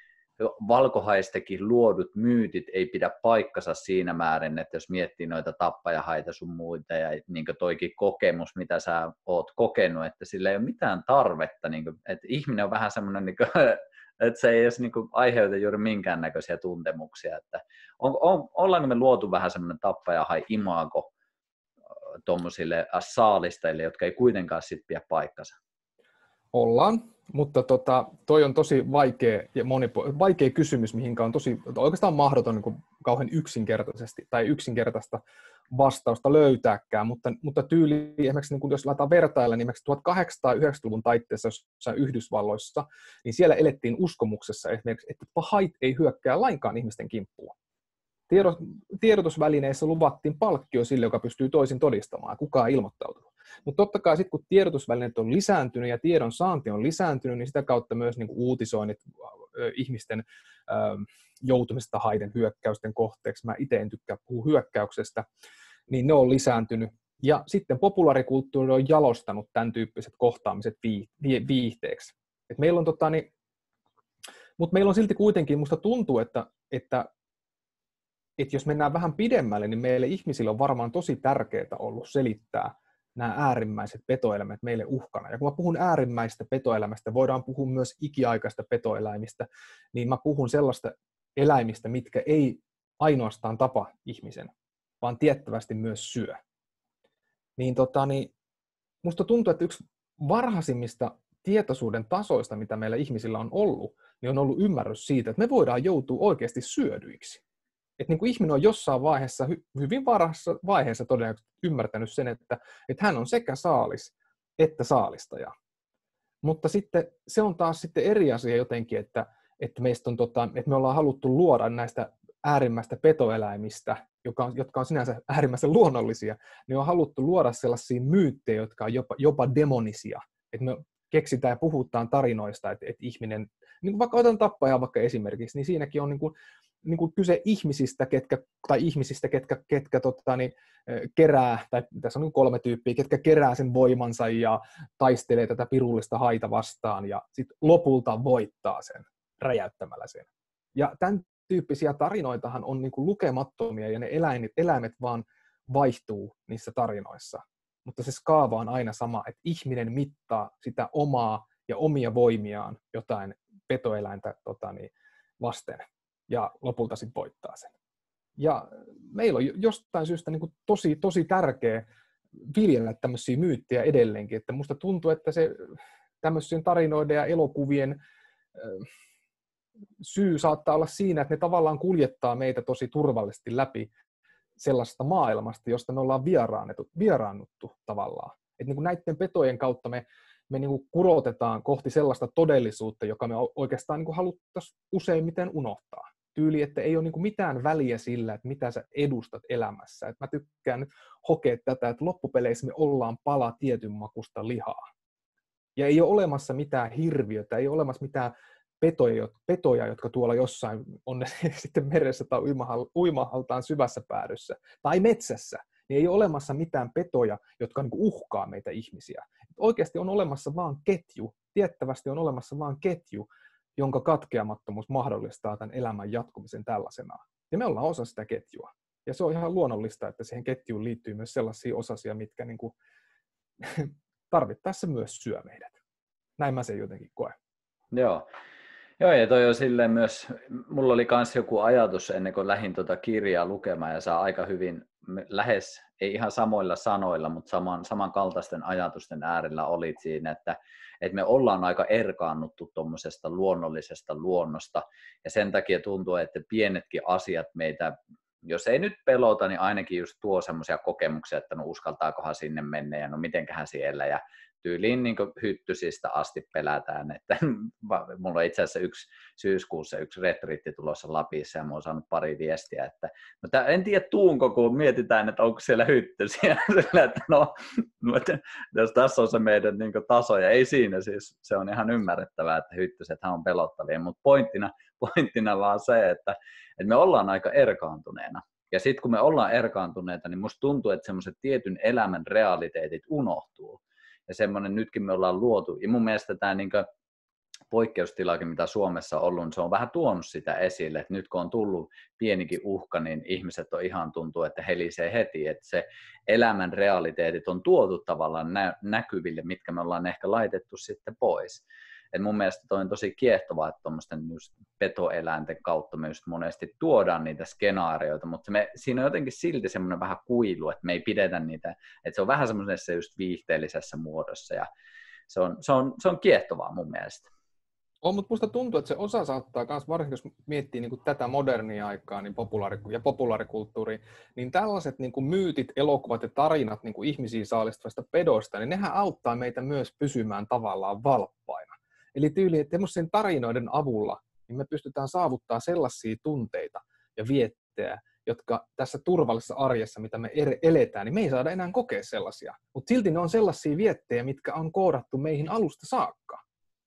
valkohaistakin luodut myytit ei pidä paikkansa siinä määrin, että jos miettii noita tappajahaita sun muita ja niin kuin toikin kokemus, mitä sä oot kokenut, että sillä ei ole mitään tarvetta, niin kuin, että ihminen on vähän semmoinen, niin kuin, että se ei edes niin kuin aiheuta juuri minkäännäköisiä tuntemuksia, että on, on, ollaanko me luotu vähän semmoinen tappajahai-imago tuommoisille saalistajille, jotka ei kuitenkaan sit pidä paikkansa? Ollaan, mutta tota, toi on tosi vaikea, ja monipo- vaikea kysymys, mihinkä on tosi, oikeastaan mahdoton niin kuin kauhean yksinkertaisesti tai yksinkertaista vastausta löytääkään, mutta, mutta tyyli, esimerkiksi niin kuin jos laitetaan vertailla, niin esimerkiksi tuhatkahdeksansataayhdeksänkymmentäluvun taitteessa jossain Yhdysvalloissa, niin siellä elettiin uskomuksessa esimerkiksi, että pahait ei hyökkää lainkaan ihmisten kimppuun. Tiedotusvälineissä luvattiin palkkio sille, joka pystyy toisin todistamaan, ja kukaan ei ilmoittautunut. Mutta totta kai sitten, kun tiedotusvälineet on lisääntynyt ja tiedon saanti on lisääntynyt, niin sitä kautta myös niin kuin uutisoinnit ihmisten ö, joutumista haiden hyökkäysten kohteeksi, mä itse en tykkää puhua hyökkäyksestä, niin ne on lisääntynyt. Ja sitten populaarikulttuuri on jalostanut tämän tyyppiset kohtaamiset viihteeksi. Et meillä on tota, niin, mutta meillä on silti kuitenkin, musta tuntuu, että, että että jos mennään vähän pidemmälle, niin meille ihmisille on varmaan tosi tärkeää ollut selittää nämä äärimmäiset petoeläimet meille uhkana. Ja kun mä puhun äärimmäistä petoelämästä, voidaan puhua myös ikiaikaista petoeläimistä, niin mä puhun sellaista eläimistä, mitkä ei ainoastaan tapa ihmisen, vaan tiettävästi myös syö. Niin, tota, niin musta tuntuu, että yksi varhaisimmista tietoisuuden tasoista, mitä meillä ihmisillä on ollut, niin on ollut ymmärrys siitä, että me voidaan joutua oikeasti syödyiksi. Että niin kuin ihminen on jossain vaiheessa, hyvin varhaisessa vaiheessa todennäköisesti ymmärtänyt sen, että, että hän on sekä saalis että saalistaja. Mutta sitten se on taas sitten eri asia jotenkin, että, että, meistä on, tota, että me ollaan haluttu luoda näistä äärimmäistä petoeläimistä, jotka on, jotka on sinänsä äärimmäisen luonnollisia, niin on haluttu luoda sellaisia myyttejä, jotka on jopa, jopa demonisia. Että me keksitään ja puhutaan tarinoista, että, että ihminen, niin kuin vaikka otan tappajaa vaikka esimerkiksi, niin siinäkin on niin kuin, niin kuin kyse ihmisistä, ketkä, tai ihmisistä, ketkä, ketkä tota, niin, kerää, tai tässä on niin kolme tyyppiä, ketkä kerää sen voimansa ja taistelee tätä pirullista haita vastaan, ja sitten lopulta voittaa sen räjäyttämällä sen. Ja tämän tyyppisiä tarinoitahan on niin kuin lukemattomia, ja ne eläimet, eläimet vaan vaihtuu niissä tarinoissa. Mutta se skaava on aina sama, että ihminen mittaa sitä omaa ja omia voimiaan jotain petoeläintä tota, niin, vasten, ja lopulta sitten voittaa sen. Ja meillä on jostain syystä niin kuin tosi, tosi tärkeä viljellä tämmöisiä myyttejä edelleenkin, että musta tuntuu, että se tämmöisien tarinoiden ja elokuvien syy saattaa olla siinä, että ne tavallaan kuljettaa meitä tosi turvallisesti läpi sellaista maailmasta, josta me ollaan vieraannuttu tavallaan. Että niin kuin näiden petojen kautta me, me niin kuin kurotetaan kohti sellaista todellisuutta, joka me oikeastaan niin kuin haluttaisiin useimmiten unohtaa. Tyyli, että ei ole niin kuin mitään väliä sillä, että mitä sä edustat elämässä. Et mä tykkään nyt hokea tätä, että loppupeleissä me ollaan pala tietyn makusta lihaa. Ja ei ole olemassa mitään hirviötä, ei ole olemassa mitään petoja, petoja jotka tuolla jossain on ne sitten meressä tai uimahaltaan syvässä päädyssä, tai metsässä, niin ei ole olemassa mitään petoja, jotka niin kuin uhkaa meitä ihmisiä. Oikeasti on olemassa vaan ketju, tiettävästi on olemassa vaan ketju, jonka katkeamattomuus mahdollistaa tämän elämän jatkumisen tällaisenaan. Ja me ollaan osa sitä ketjua. Ja se on ihan luonnollista, että siihen ketjuun liittyy myös sellaisia osasia, mitkä niin kuin tarvittaessa myös syö meidät. Näin mä sen jotenkin koen. Joo. Joo, ja toi on silleen myös, mulla oli myös joku ajatus ennen kuin lähdin tuota kirjaa lukemaan, ja saa aika hyvin, lähes, ei ihan samoilla sanoilla, mutta saman, samankaltaisten ajatusten äärellä olit siinä, että, että me ollaan aika erkaannuttu tuommoisesta luonnollisesta luonnosta, ja sen takia tuntuu, että pienetkin asiat meitä, jos ei nyt pelota, niin ainakin just tuo semmoisia kokemuksia, että no uskaltaakohan sinne mennä, ja no mitenköhän siellä, ja tyyliin niin hyttysistä asti pelätään, että mulla on itse asiassa yksi syyskuussa yksi retriitti tulossa Lapissa ja mä oon saanut pari viestiä, että no tää, en tiedä tuunko, kun mietitään, että onko siellä hyttysiä, sillä, että no, että jos tässä on se meidän niin taso, ja ei siinä siis, se on ihan ymmärrettävää, että hyttysethän on pelottavia, mutta pointtina, pointtina vaan se, että, että me ollaan aika erkaantuneena. Ja sitten kun me ollaan erkaantuneita, niin musta tuntuu, että semmoiset tietyn elämän realiteetit unohtuu. Ja semmoinen nytkin me ollaan luotu. Ja mun mielestä tämä niin poikkeustilakin, mitä Suomessa on ollut, niin se on vähän tuonut sitä esille. Että nyt kun on tullut pienikin uhka, niin ihmiset on ihan tuntuu, että helisee heti. Että se elämän realiteetit on tuotu tavallaan nä- näkyville, mitkä me ollaan ehkä laitettu sitten pois. Et mun mielestä toi on tosi kiehtovaa, että tuommoisten just petoeläinten kautta me just monesti tuodaan niitä skenaarioita, mutta me, siinä on jotenkin silti semmoinen vähän kuilu, että me ei pidetä niitä, että se on vähän semmoisessa just viihteellisessä muodossa, ja se on, se on, se on kiehtovaa mun mielestä. On, mutta musta tuntuu, että se osa saattaa myös, varsinkin jos miettii niin kuin tätä modernia aikaa niin populaari- ja populaarikulttuuria, niin tällaiset niin kuin myytit, elokuvat ja tarinat niin kuin ihmisiin saalistavasta pedosta, niin nehän auttaa meitä myös pysymään tavallaan valppaina. Eli tyyli, että tämmöisen tarinoiden avulla niin me pystytään saavuttaa sellaisia tunteita ja viettejä, jotka tässä turvallisessa arjessa, mitä me eletään, niin me ei saada enää kokea sellaisia. Mutta silti ne on sellaisia viettejä, mitkä on koodattu meihin alusta saakka.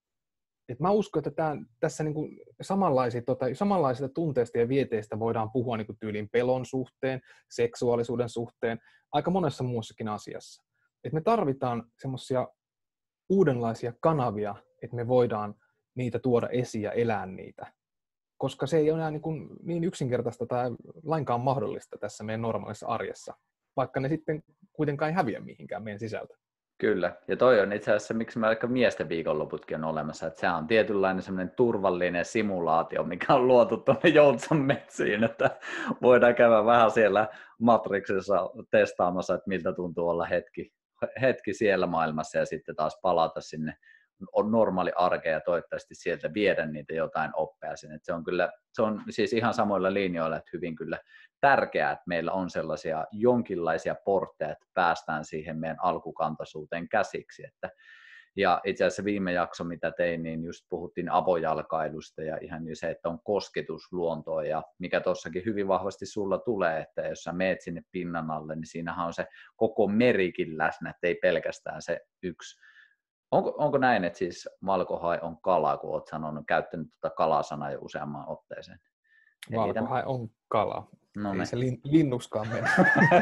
Et mä uskon, että tämän, tässä niinku samanlaisista, tota, samanlaisista tunteista ja vieteistä voidaan puhua niinku tyyliin pelon suhteen, seksuaalisuuden suhteen, aika monessa muussakin asiassa. Et me tarvitaan semmoisia uudenlaisia kanavia, että me voidaan niitä tuoda esiin ja elää niitä. Koska se ei ole enää niin, kuin niin yksinkertaista tai lainkaan mahdollista tässä meidän normaalissa arjessa, vaikka ne sitten kuitenkaan ei häviä mihinkään meidän sisältä. Kyllä, ja toi on itse asiassa, miksi vaikka miesten viikonloputkin on olemassa, että se on tietynlainen semmoinen turvallinen simulaatio, mikä on luotu tuonne Joutsan metsiin, että voidaan käydä vähän siellä Matrixissa testaamassa, että miltä tuntuu olla hetki, hetki siellä maailmassa ja sitten taas palata sinne on normaali arkea ja toivottavasti sieltä viedä niitä jotain oppeja sinne. Että se on kyllä, se on siis ihan samoilla linjoilla, että hyvin kyllä tärkeää, että meillä on sellaisia jonkinlaisia portteja, että päästään siihen meidän alkukantaisuuteen käsiksi, että Ja itse asiassa viime jakso, mitä tein, niin just puhuttiin avojalkailusta ja ihan se, että on kosketus luontoon ja mikä tuossakin hyvin vahvasti sulla tulee, että jos sä meet sinne pinnan alle, niin siinähän on se koko merikin läsnä, että ei pelkästään se yksi. Onko, onko näin, että siis valkohai on kala, kun olet sanonut, käyttänyt tuota kalasanaa jo useamman otteeseen? Valkohai on kala. No ei niin. se lin, linnuskaan mene.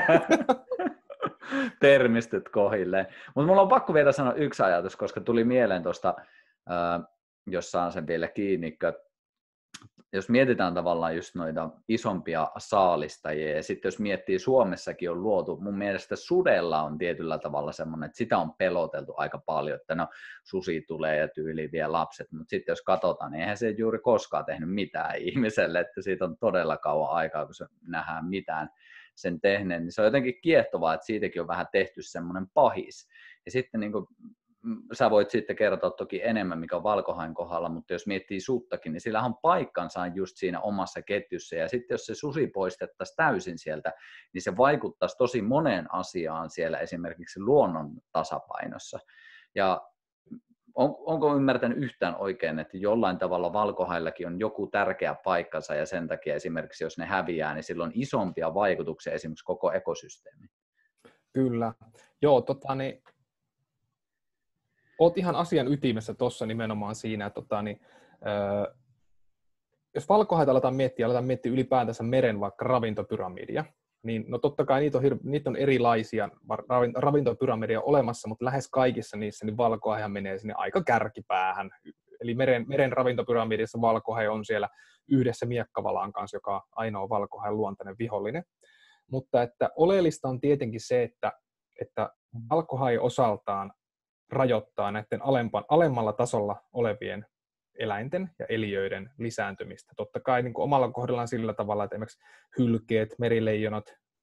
Termistöt kohilleen. Mutta mulla on pakko vielä sanoa yksi ajatus, koska tuli mieleen tuosta, jos saan sen vielä kiinni, jos mietitään tavallaan just noita isompia saalistajia, ja sitten jos miettii, Suomessakin on luotu, mun mielestä sudella on tietyllä tavalla semmoinen, että sitä on peloteltu aika paljon, että no susi tulee ja tyyli vie lapset, mutta sitten jos katsotaan, niin eihän se juuri koskaan tehnyt mitään ihmiselle, että siitä on todella kauan aikaa, kun se nähdään mitään sen tehneen, niin se on jotenkin kiehtovaa, että siitäkin on vähän tehty semmoinen pahis. Ja sitten niin kuin, sä voit sitten kertoa toki enemmän, mikä on valkohain kohdalla, mutta jos miettii suttakin, niin sillä on paikkansa just siinä omassa ketjussa, ja sitten jos se susi poistettaisiin täysin sieltä, niin se vaikuttaisi tosi moneen asiaan siellä, esimerkiksi luonnon tasapainossa. Ja on, onko ymmärtänyt yhtään oikein, että jollain tavalla valkohaillakin on joku tärkeä paikkansa, ja sen takia esimerkiksi jos ne häviää, niin sillä on isompia vaikutuksia esimerkiksi koko ekosysteemiin? Kyllä. Joo, tota niin, oot ihan asian ytimessä tuossa nimenomaan siinä, että tota, niin, öö, jos valkohaita aletaan miettiä, aletaan miettiä ylipäätänsä meren vaikka ravintopyramidia, niin no totta kai niitä on, hir- niitä on erilaisia ravintopyramidia olemassa, mutta lähes kaikissa niissä niin valkohaihan menee sinne aika kärkipäähän. Eli meren, meren ravintopyramidissa valkohai on siellä yhdessä miekkavalan kanssa, joka on ainoa valkohain luontainen vihollinen. Mutta että oleellista on tietenkin se, että, että valkohai osaltaan rajoittaa näiden alempan, alemmalla tasolla olevien eläinten ja eliöiden lisääntymistä. Totta kai niin kuin omalla kohdallaan sillä tavalla, että esimerkiksi hylkeet, merileijonat,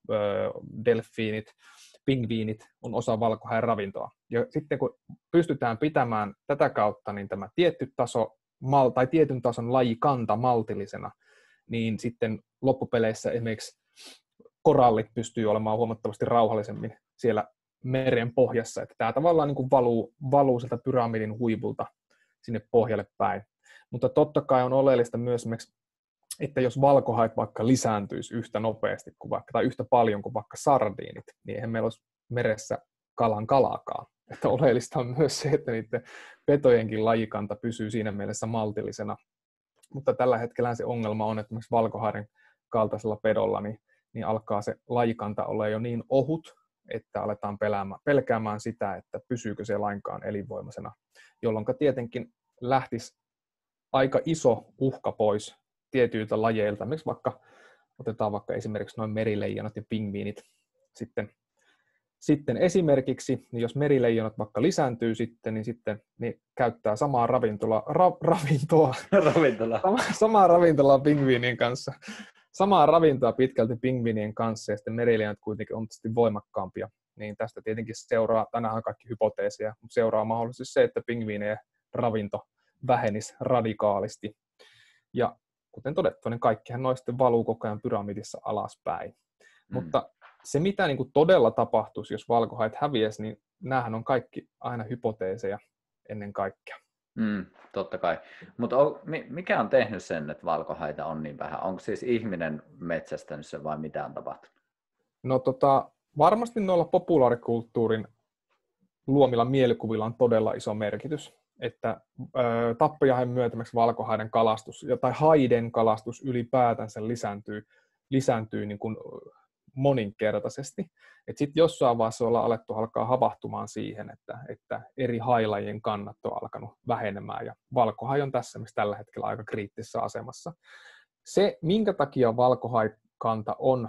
delfiinit, pingviinit on osa valkohain ravintoa. Ja sitten kun pystytään pitämään tätä kautta niin tämä tietty taso tai tietyn tason lajikanta maltillisena, niin sitten loppupeleissä esimerkiksi korallit pystyy olemaan huomattavasti rauhallisemmin siellä meren pohjassa, että tämä tavallaan niin kuin valuu, valuu sieltä pyramidin huipulta sinne pohjalle päin. Mutta totta kai on oleellista myös, että jos valkohait vaikka lisääntyisi yhtä nopeasti kuin vaikka, tai yhtä paljon kuin vaikka sardiinit, niin eihän meillä olisi meressä kalan kalakaan. Että oleellista on myös se, että niiden petojenkin lajikanta pysyy siinä mielessä maltillisena. Mutta tällä hetkellä se ongelma on, että esimerkiksi valkohaiden kaltaisella pedolla niin, niin alkaa se lajikanta olla jo niin ohut, että aletaan pelkäämään sitä, että pysyykö se lainkaan elinvoimaisena, jolloin tietenkin lähtisi aika iso uhka pois tietyiltä lajeilta. Miksi vaikka otetaan vaikka esimerkiksi noin merileijonat ja pingviinit sitten, sitten esimerkiksi, niin jos merileijonat vaikka lisääntyy sitten, niin sitten niin käyttää samaa ravintola, ra, ravintoa, Ravintola. sama, samaa ravintolaa pingviinien kanssa. Samaa ravintoa pitkälti pingviinien kanssa, ja sitten merileijonat kuitenkin on tietysti voimakkaampia. Niin tästä tietenkin seuraa, tänään on kaikki hypoteeseja, mutta seuraa mahdollisesti se, että pingviinien ravinto vähenisi radikaalisti. Ja kuten todettu, niin kaikkihan noin sitten valuu koko ajan pyramidissa alaspäin. Mm. Mutta se, mitä niin kuin todella tapahtuisi, jos valkohait häviäisi, niin näähän on kaikki aina hypoteeseja ennen kaikkea. Mm, totta kai. Mutta mikä on tehnyt sen, että valkohaita on niin vähän? Onko siis ihminen metsästänyt sen vai mitä on tapahtunut? No tota, varmasti noilla populaarikulttuurin luomilla mielikuvilla on todella iso merkitys. Että ö, tappajahen myötämäksi valkohaiden kalastus tai haiden kalastus ylipäätänsä lisääntyy, lisääntyy niin kuin moninkertaisesti. Sitten jossain vaiheessa ollaan alettu alkaa havahtumaan siihen, että, että eri hailajien kannat on alkanut vähenemään, ja valkohai on tässä missä tällä hetkellä aika kriittisessä asemassa. Se, minkä takia valkohaikanta on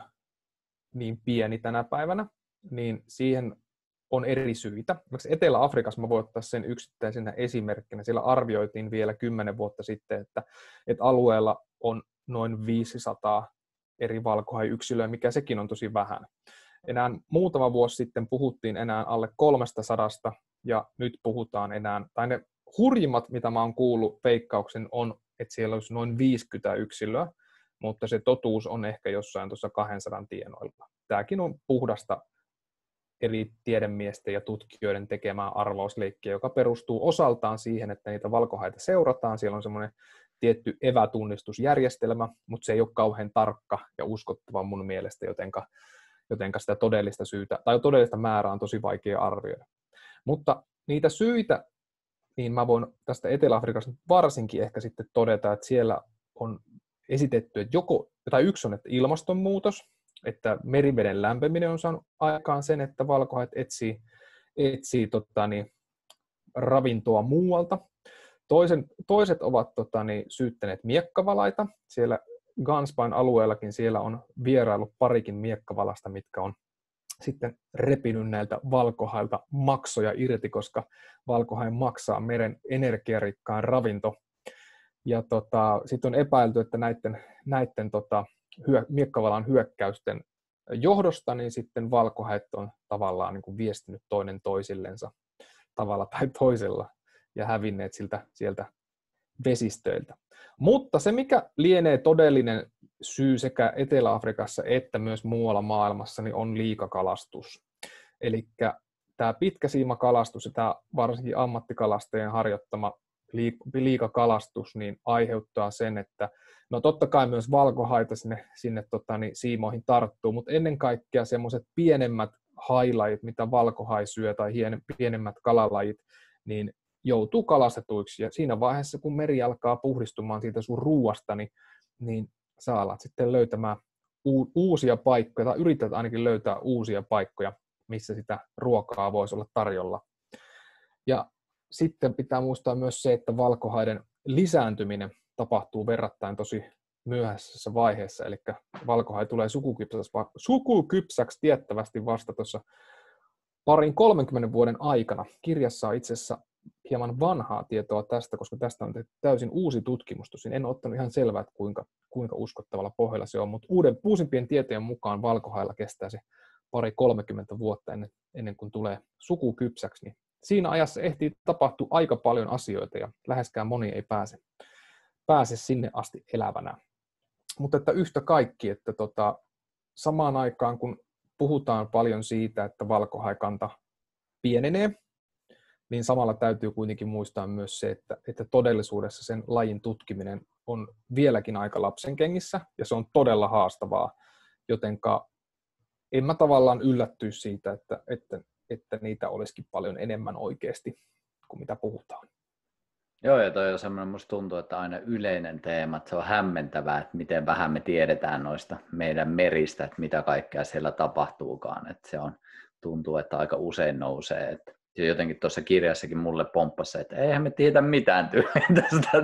niin pieni tänä päivänä, niin siihen on eri syitä. Esimerkiksi Etelä-Afrikassa mä voin ottaa sen yksittäisenä esimerkkinä. Siellä arvioitiin vielä kymmenen vuotta sitten, että, että alueella on noin viisisataa eri valkohaiyksilöä, mikä sekin on tosi vähän. Enää muutama vuosi sitten puhuttiin enää alle kolmestasadasta, ja nyt puhutaan enää, tai ne hurjimmat, mitä mä oon kuullut veikkauksen, on, että siellä olisi noin viisikymmentä yksilöä, mutta se totuus on ehkä jossain tuossa kahdensadan tienoilla. Tämäkin on puhdasta eri tiedemiesten ja tutkijoiden tekemää arvausleikkiä, joka perustuu osaltaan siihen, että niitä valkohaita seurataan. Siellä on semmoinen tietty evätunnistusjärjestelmä, mutta se ei ole kauhean tarkka ja uskottava mun mielestä, jotenka, jotenka sitä todellista syytä tai todellista määrää on tosi vaikea arvioida. Mutta niitä syitä, niin mä voin tästä Etelä-Afrikasta varsinkin ehkä sitten todeta, että siellä on esitetty, että joko, tai yksi on, että ilmastonmuutos, että meriveden lämpeminen on saanut aikaan sen, että valkohait etsii, etsii tota, niin, ravintoa muualta. Toisen, toiset ovat tota, niin, syyttäneet miekkavalaita. Siellä Gansbayn alueellakin siellä on vierailut parikin miekkavalasta, mitkä on sitten repinyt näiltä valkohailta maksoja irti, koska valkohain maksaa meren energiarikkaan ravinto. Ja tota, sitten on epäilty, että näiden, näiden tota, hyö, miekkavalan hyökkäysten johdosta niin sitten valkohait on tavallaan niin kuin viestinyt toinen toisillensa tavalla tai toisella ja hävinneet siltä, sieltä vesistöiltä. Mutta se, mikä lienee todellinen syy sekä Etelä-Afrikassa että myös muualla maailmassa, niin on liikakalastus. Eli tämä pitkäsiimakalastus ja tämä varsinkin ammattikalastajien harjoittama liikakalastus niin aiheuttaa sen, että no totta kai myös valkohaita sinne, sinne tota, niin siimoihin tarttuu, mutta ennen kaikkea semmoiset pienemmät hailajit, mitä valkohai syö tai hien, pienemmät kalalajit, niin joutuu kalastetuiksi. Ja siinä vaiheessa, kun meri alkaa puhdistumaan siitä sun ruuasta, niin, niin sä alat sitten löytämään u- uusia paikkoja, tai yrität ainakin löytää uusia paikkoja, missä sitä ruokaa voisi olla tarjolla. Ja sitten pitää muistaa myös se, että valkohaiden lisääntyminen tapahtuu verrattain tosi myöhäisessä vaiheessa, eli valkohai tulee sukukypsäksi, sukukypsäksi tiettävästi vasta tuossa parin kolmenkymmenen vuoden aikana. Kirjassa on itse asiassa hieman vanhaa tietoa tästä, koska tästä on tehty täysin uusi tutkimus. Tosin en ole ottanut ihan selvää, että kuinka, kuinka uskottavalla pohjalla se on, mutta uuden, uusimpien tietojen mukaan valkohailla kestää se pari kolmekymmentä vuotta ennen, ennen kuin tulee sukukypsäksi. Niin siinä ajassa ehtii tapahtua aika paljon asioita ja läheskään moni ei pääse, pääse sinne asti elävänä. Mutta että yhtä kaikki, että tota, samaan aikaan kun puhutaan paljon siitä, että valkohaikanta pienenee, niin samalla täytyy kuitenkin muistaa myös se, että, että todellisuudessa sen lajin tutkiminen on vieläkin aika lapsenkengissä ja se on todella haastavaa, jotenka en mä tavallaan yllättyisi siitä, että, että, että niitä olisikin paljon enemmän oikeasti kuin mitä puhutaan. Joo, ja toi on semmoinen, musta tuntuu, että aina yleinen teema, että se on hämmentävää, että miten vähän me tiedetään noista meidän meristä, että mitä kaikkea siellä tapahtuukaan, että se on, tuntuu, että aika usein nousee, että jotenkin tuossa kirjassakin mulle pomppasi, että eihän me tiedä mitään tyyliin tästä,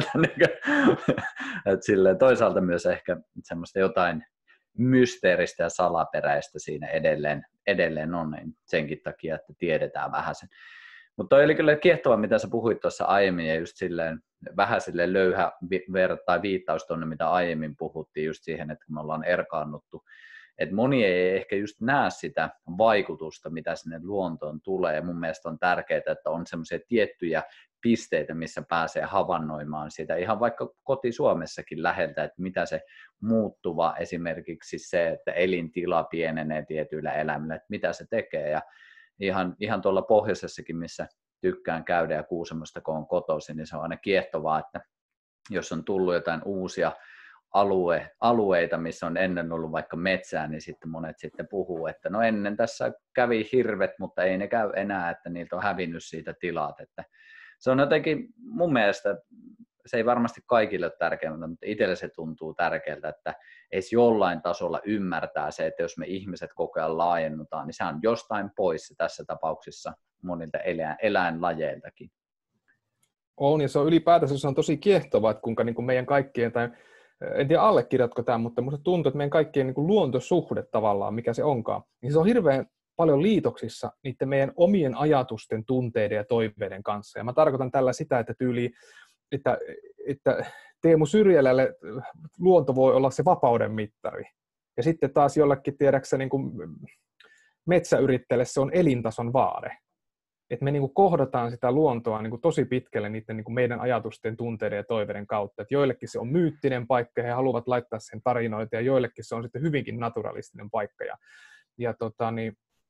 että silleen toisaalta myös ehkä semmoista jotain mysteeristä ja salaperäistä siinä edelleen, edelleen on, niin senkin takia, että tiedetään vähän sen. Mutta toi oli kyllä kiehtova, mitä sä puhuit tuossa aiemmin, ja just silleen vähän silleen löyhä ver- tai viittaus tuonne, mitä aiemmin puhuttiin, just siihen, että me ollaan erkaannuttu. Että moni ei ehkä just näe sitä vaikutusta, mitä sinne luontoon tulee, ja mun mielestä on tärkeää, että on semmoisia tiettyjä pisteitä, missä pääsee havainnoimaan sitä, ihan vaikka koti-Suomessakin läheltä, että mitä se muuttuva, esimerkiksi se, että elintila pienenee tietyillä eläimillä, että mitä se tekee, ja Ihan, ihan tuolla pohjoisessakin, missä tykkään käydä ja Kuusamosta kun on kotoisin, niin se on aina kiehtovaa, että jos on tullut jotain uusia alue, alueita, missä on ennen ollut vaikka metsää, niin sitten monet sitten puhuu, että no ennen tässä kävi hirvet, mutta ei ne käy enää, että niiltä on hävinnyt siitä tilat. Että se on jotenkin mun mielestä, se ei varmasti kaikille ole tärkeää, mutta itselle se tuntuu tärkeältä, että edes jollain tasolla ymmärtää se, että jos me ihmiset koko ajan laajennutaan, niin se on jostain pois tässä tapauksessa monilta eläin, eläinlajeiltakin. On, ja se on ylipäätänsä se on tosi kiehtovaa, että kuinka niin kuin meidän kaikkien, tai en tiedä allekirjoitko tämän, mutta minusta tuntuu, että meidän kaikkien niin kuin luontosuhde tavallaan, mikä se onkaan, niin se on hirveän paljon liitoksissa niiden meidän omien ajatusten, tunteiden ja toiveiden kanssa. Ja mä tarkoitan tällä sitä, että tyyli, että, että Teemu Syrjälälle luonto voi olla se vapauden mittari. Ja sitten taas jollekin, tiedäksä, niin kuin metsäyrittäjälle se on elintason vaade. Että me niin kuin kohdataan sitä luontoa niin kuin tosi pitkälle niiden niin kuin meidän ajatusten, tunteiden ja toiveiden kautta. Että joillekin se on myyttinen paikka, he haluavat laittaa sen tarinoita, ja joillekin se on sitten hyvinkin naturalistinen paikka. Ja, ja tota, niin,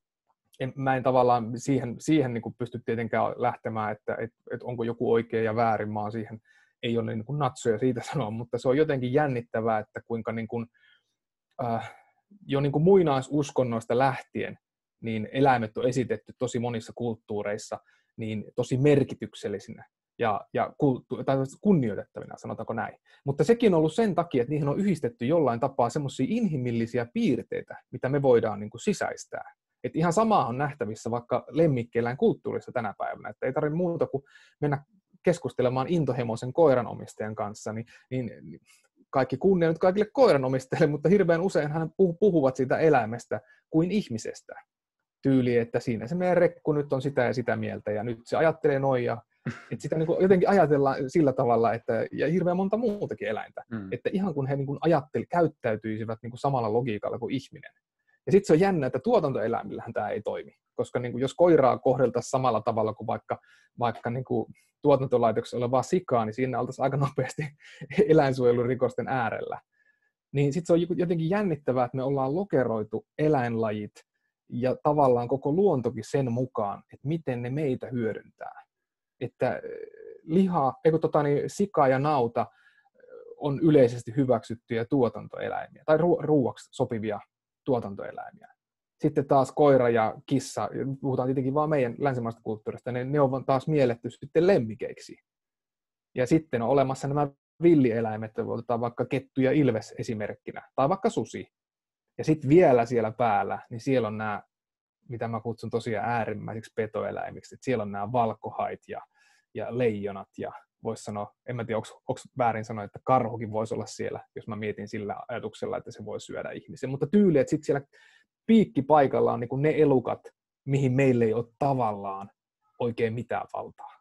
en, mä en tavallaan siihen, siihen niin kuin pysty tietenkään lähtemään, että et, et onko joku oikein ja väärin, mä oon siihen ei ole niin kuin natsoja siitä sanoa, mutta se on jotenkin jännittävää, että kuinka niin kuin, äh, jo niin kuin muinaisuskonnoista lähtien niin eläimet on esitetty tosi monissa kulttuureissa niin tosi merkityksellisinä ja, ja kulttu- tai kunnioitettavina, sanotaanko näin. Mutta sekin on ollut sen takia, että niihin on yhdistetty jollain tapaa semmoisia inhimillisiä piirteitä, mitä me voidaan niin kuin sisäistää. Et ihan samaa on nähtävissä vaikka lemmikkieläin kulttuurissa tänä päivänä, että ei tarvitse muuta kuin mennä keskustelemaan intohimoisen koiranomistajan kanssa, niin, niin kaikki kunnia nyt kaikille koiranomistajille, mutta hirveän usein hän puhuvat siitä eläimestä kuin ihmisestä. Tyyli, että siinä se meidän rekku nyt on sitä ja sitä mieltä, ja nyt se ajattelee noin, ja että sitä niin kuin jotenkin ajatellaan sillä tavalla, että, ja hirveän monta muutakin eläintä, mm. että ihan kun he niin kuin ajatteli, käyttäytyisivät niin kuin samalla logiikalla kuin ihminen. Ja sitten se on jännä, että tuotantoeläimillähän tämä ei toimi, koska niin kuin jos koiraa kohdeltaisiin samalla tavalla kuin vaikka, vaikka niin kuin tuotantolaitoksessa olevaa sikaa, niin siinä oltaisiin aika nopeasti eläinsuojelurikosten äärellä. Niin sitten se on jotenkin jännittävää, että me ollaan lokeroitu eläinlajit ja tavallaan koko luontokin sen mukaan, että miten ne meitä hyödyntää. Että liha, eikö tota niin, sika ja nauta on yleisesti hyväksyttyjä tuotantoeläimiä tai ruuaksi sopivia tuotantoeläimiä. Sitten taas koira ja kissa, puhutaan tietenkin vaan meidän länsimaista kulttuurista, ne, ne on taas mielletty sitten lemmikeiksi. Ja sitten on olemassa nämä villieläimet, otetaan vaikka kettu ja ilves esimerkkinä, tai vaikka susi. Ja sitten vielä siellä päällä, niin siellä on nämä, mitä mä kutsun tosiaan äärimmäisiksi petoeläimiksi, että siellä on nämä valkohait ja, ja leijonat ja voisi sanoa, en mä tiedä, onko väärin sanoa, että karhukin voisi olla siellä, jos mä mietin sillä ajatuksella, että se voi syödä ihmisiä. Mutta tyyli, että sitten siellä piikkipaikalla on niin kuin ne elukat, mihin meille ei ole tavallaan oikein mitään valtaa.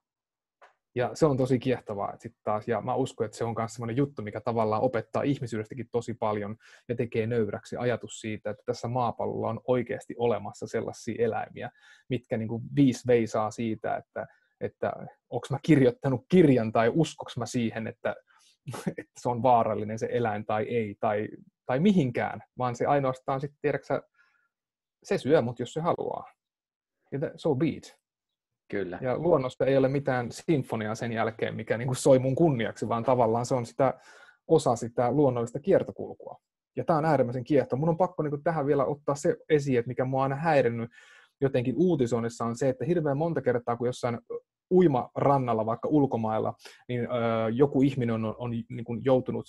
Ja se on tosi kiehtovaa sitten taas, ja mä uskon, että se on myös sellainen juttu, mikä tavallaan opettaa ihmisyydestäkin tosi paljon ja tekee nöyräksi ajatus siitä, että tässä maapallolla on oikeasti olemassa sellaisia eläimiä, mitkä niin kuin viisi veisaa siitä, että, että onko mä kirjoittanut kirjan tai uskoks mä siihen, että, että se on vaarallinen se eläin tai ei, tai, tai mihinkään, vaan se ainoastaan sitten, tiedätkö se syö mut, jos se haluaa. Ja so be it. Kyllä. Ja luonnosta ei ole mitään sinfoniaa sen jälkeen, mikä niin kuin soi mun kunniaksi, vaan tavallaan se on sitä, osa sitä luonnollista kiertokulkua. Ja tämä on äärimmäisen kiehtova. Mun on pakko niin kuin tähän vielä ottaa se esiin, että mikä mua on aina häirinnyt jotenkin uutisoinnissa on se, että hirveän monta kertaa, kun jossain uimarannalla vaikka ulkomailla, niin öö, joku ihminen on, on niin kuin joutunut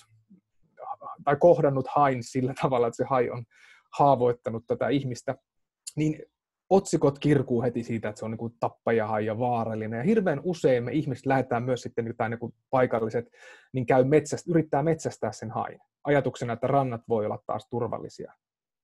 tai kohdannut hain sillä tavalla, että se hai on haavoittanut tätä ihmistä, niin otsikot kirkuu heti siitä, että se on niin kuin tappajahai ja vaarallinen. Ja hirveän usein me ihmiset lähdetään myös sitten jotain niin kuin paikalliset, niin käy metsästä, yrittää metsästää sen hain. Ajatuksena, että rannat voi olla taas turvallisia.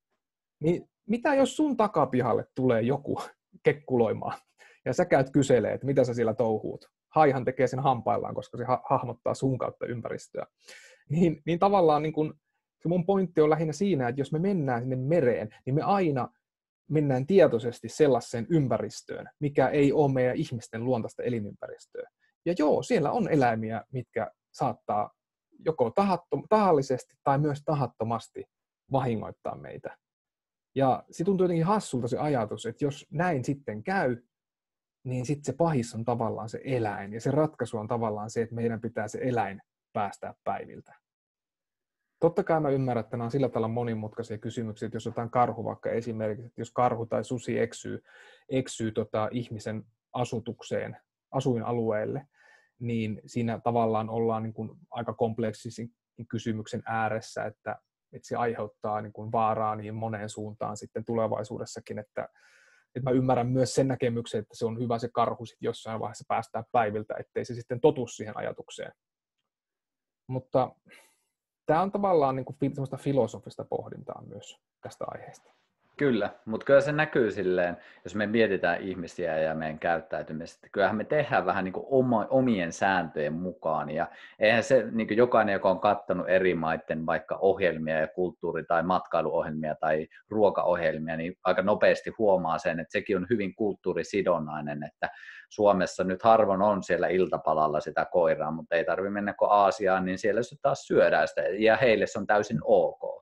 Niin mitä jos sun takapihalle tulee joku kekkuloimaan ja sä käyt kyselee, että mitä sä siellä touhuut? Haihan tekee sen hampaillaan, koska se ha- hahmottaa sun kautta ympäristöä. Niin, niin tavallaan niin kun, se mun pointti on lähinnä siinä, että jos me mennään sinne mereen, niin me aina mennään tietoisesti sellaiseen ympäristöön, mikä ei ole meidän ihmisten luontaista elinympäristöä. Ja joo, siellä on eläimiä, mitkä saattaa joko tahattom- tahallisesti tai myös tahattomasti vahingoittaa meitä. Ja se tuntuu jotenkin hassulta se ajatus, että jos näin sitten käy, niin sitten se pahis on tavallaan se eläin. Ja se ratkaisu on tavallaan se, että meidän pitää se eläin päästää päiviltä. Totta kai mä ymmärrän, että nämä on sillä tavalla monimutkaisia kysymyksiä, että jos otetaan karhu vaikka esimerkiksi, että jos karhu tai susi eksyy, eksyy tota ihmisen asutukseen, asuinalueelle, niin siinä tavallaan ollaan niin kuin aika kompleksisen kysymyksen ääressä, että, että se aiheuttaa niin kuin vaaraa niin moneen suuntaan sitten tulevaisuudessakin, että, että mä ymmärrän myös sen näkemyksen, että se on hyvä se karhu sitten jossain vaiheessa päästää päiviltä, ettei se sitten totu siihen ajatukseen. Mutta tämä on tavallaan niin kuin semmoista filosofista pohdintaa myös tästä aiheesta. Kyllä, mutta kyllä se näkyy silleen, jos me mietitään ihmisiä ja meidän käyttäytymistä. Kyllähän me tehdään vähän niin kuin omien sääntöjen mukaan. Ja eihän se niin kuin jokainen, joka on katsonut eri maiden vaikka ohjelmia ja kulttuuri- tai matkailuohjelmia tai ruokaohjelmia, niin aika nopeasti huomaa sen, että sekin on hyvin kulttuurisidonnainen, että Suomessa nyt harvoin on siellä iltapalalla sitä koiraa, mutta ei tarvitse mennä kuin Aasiaan, niin siellä se taas syödään sitä, ja heille se on täysin ok.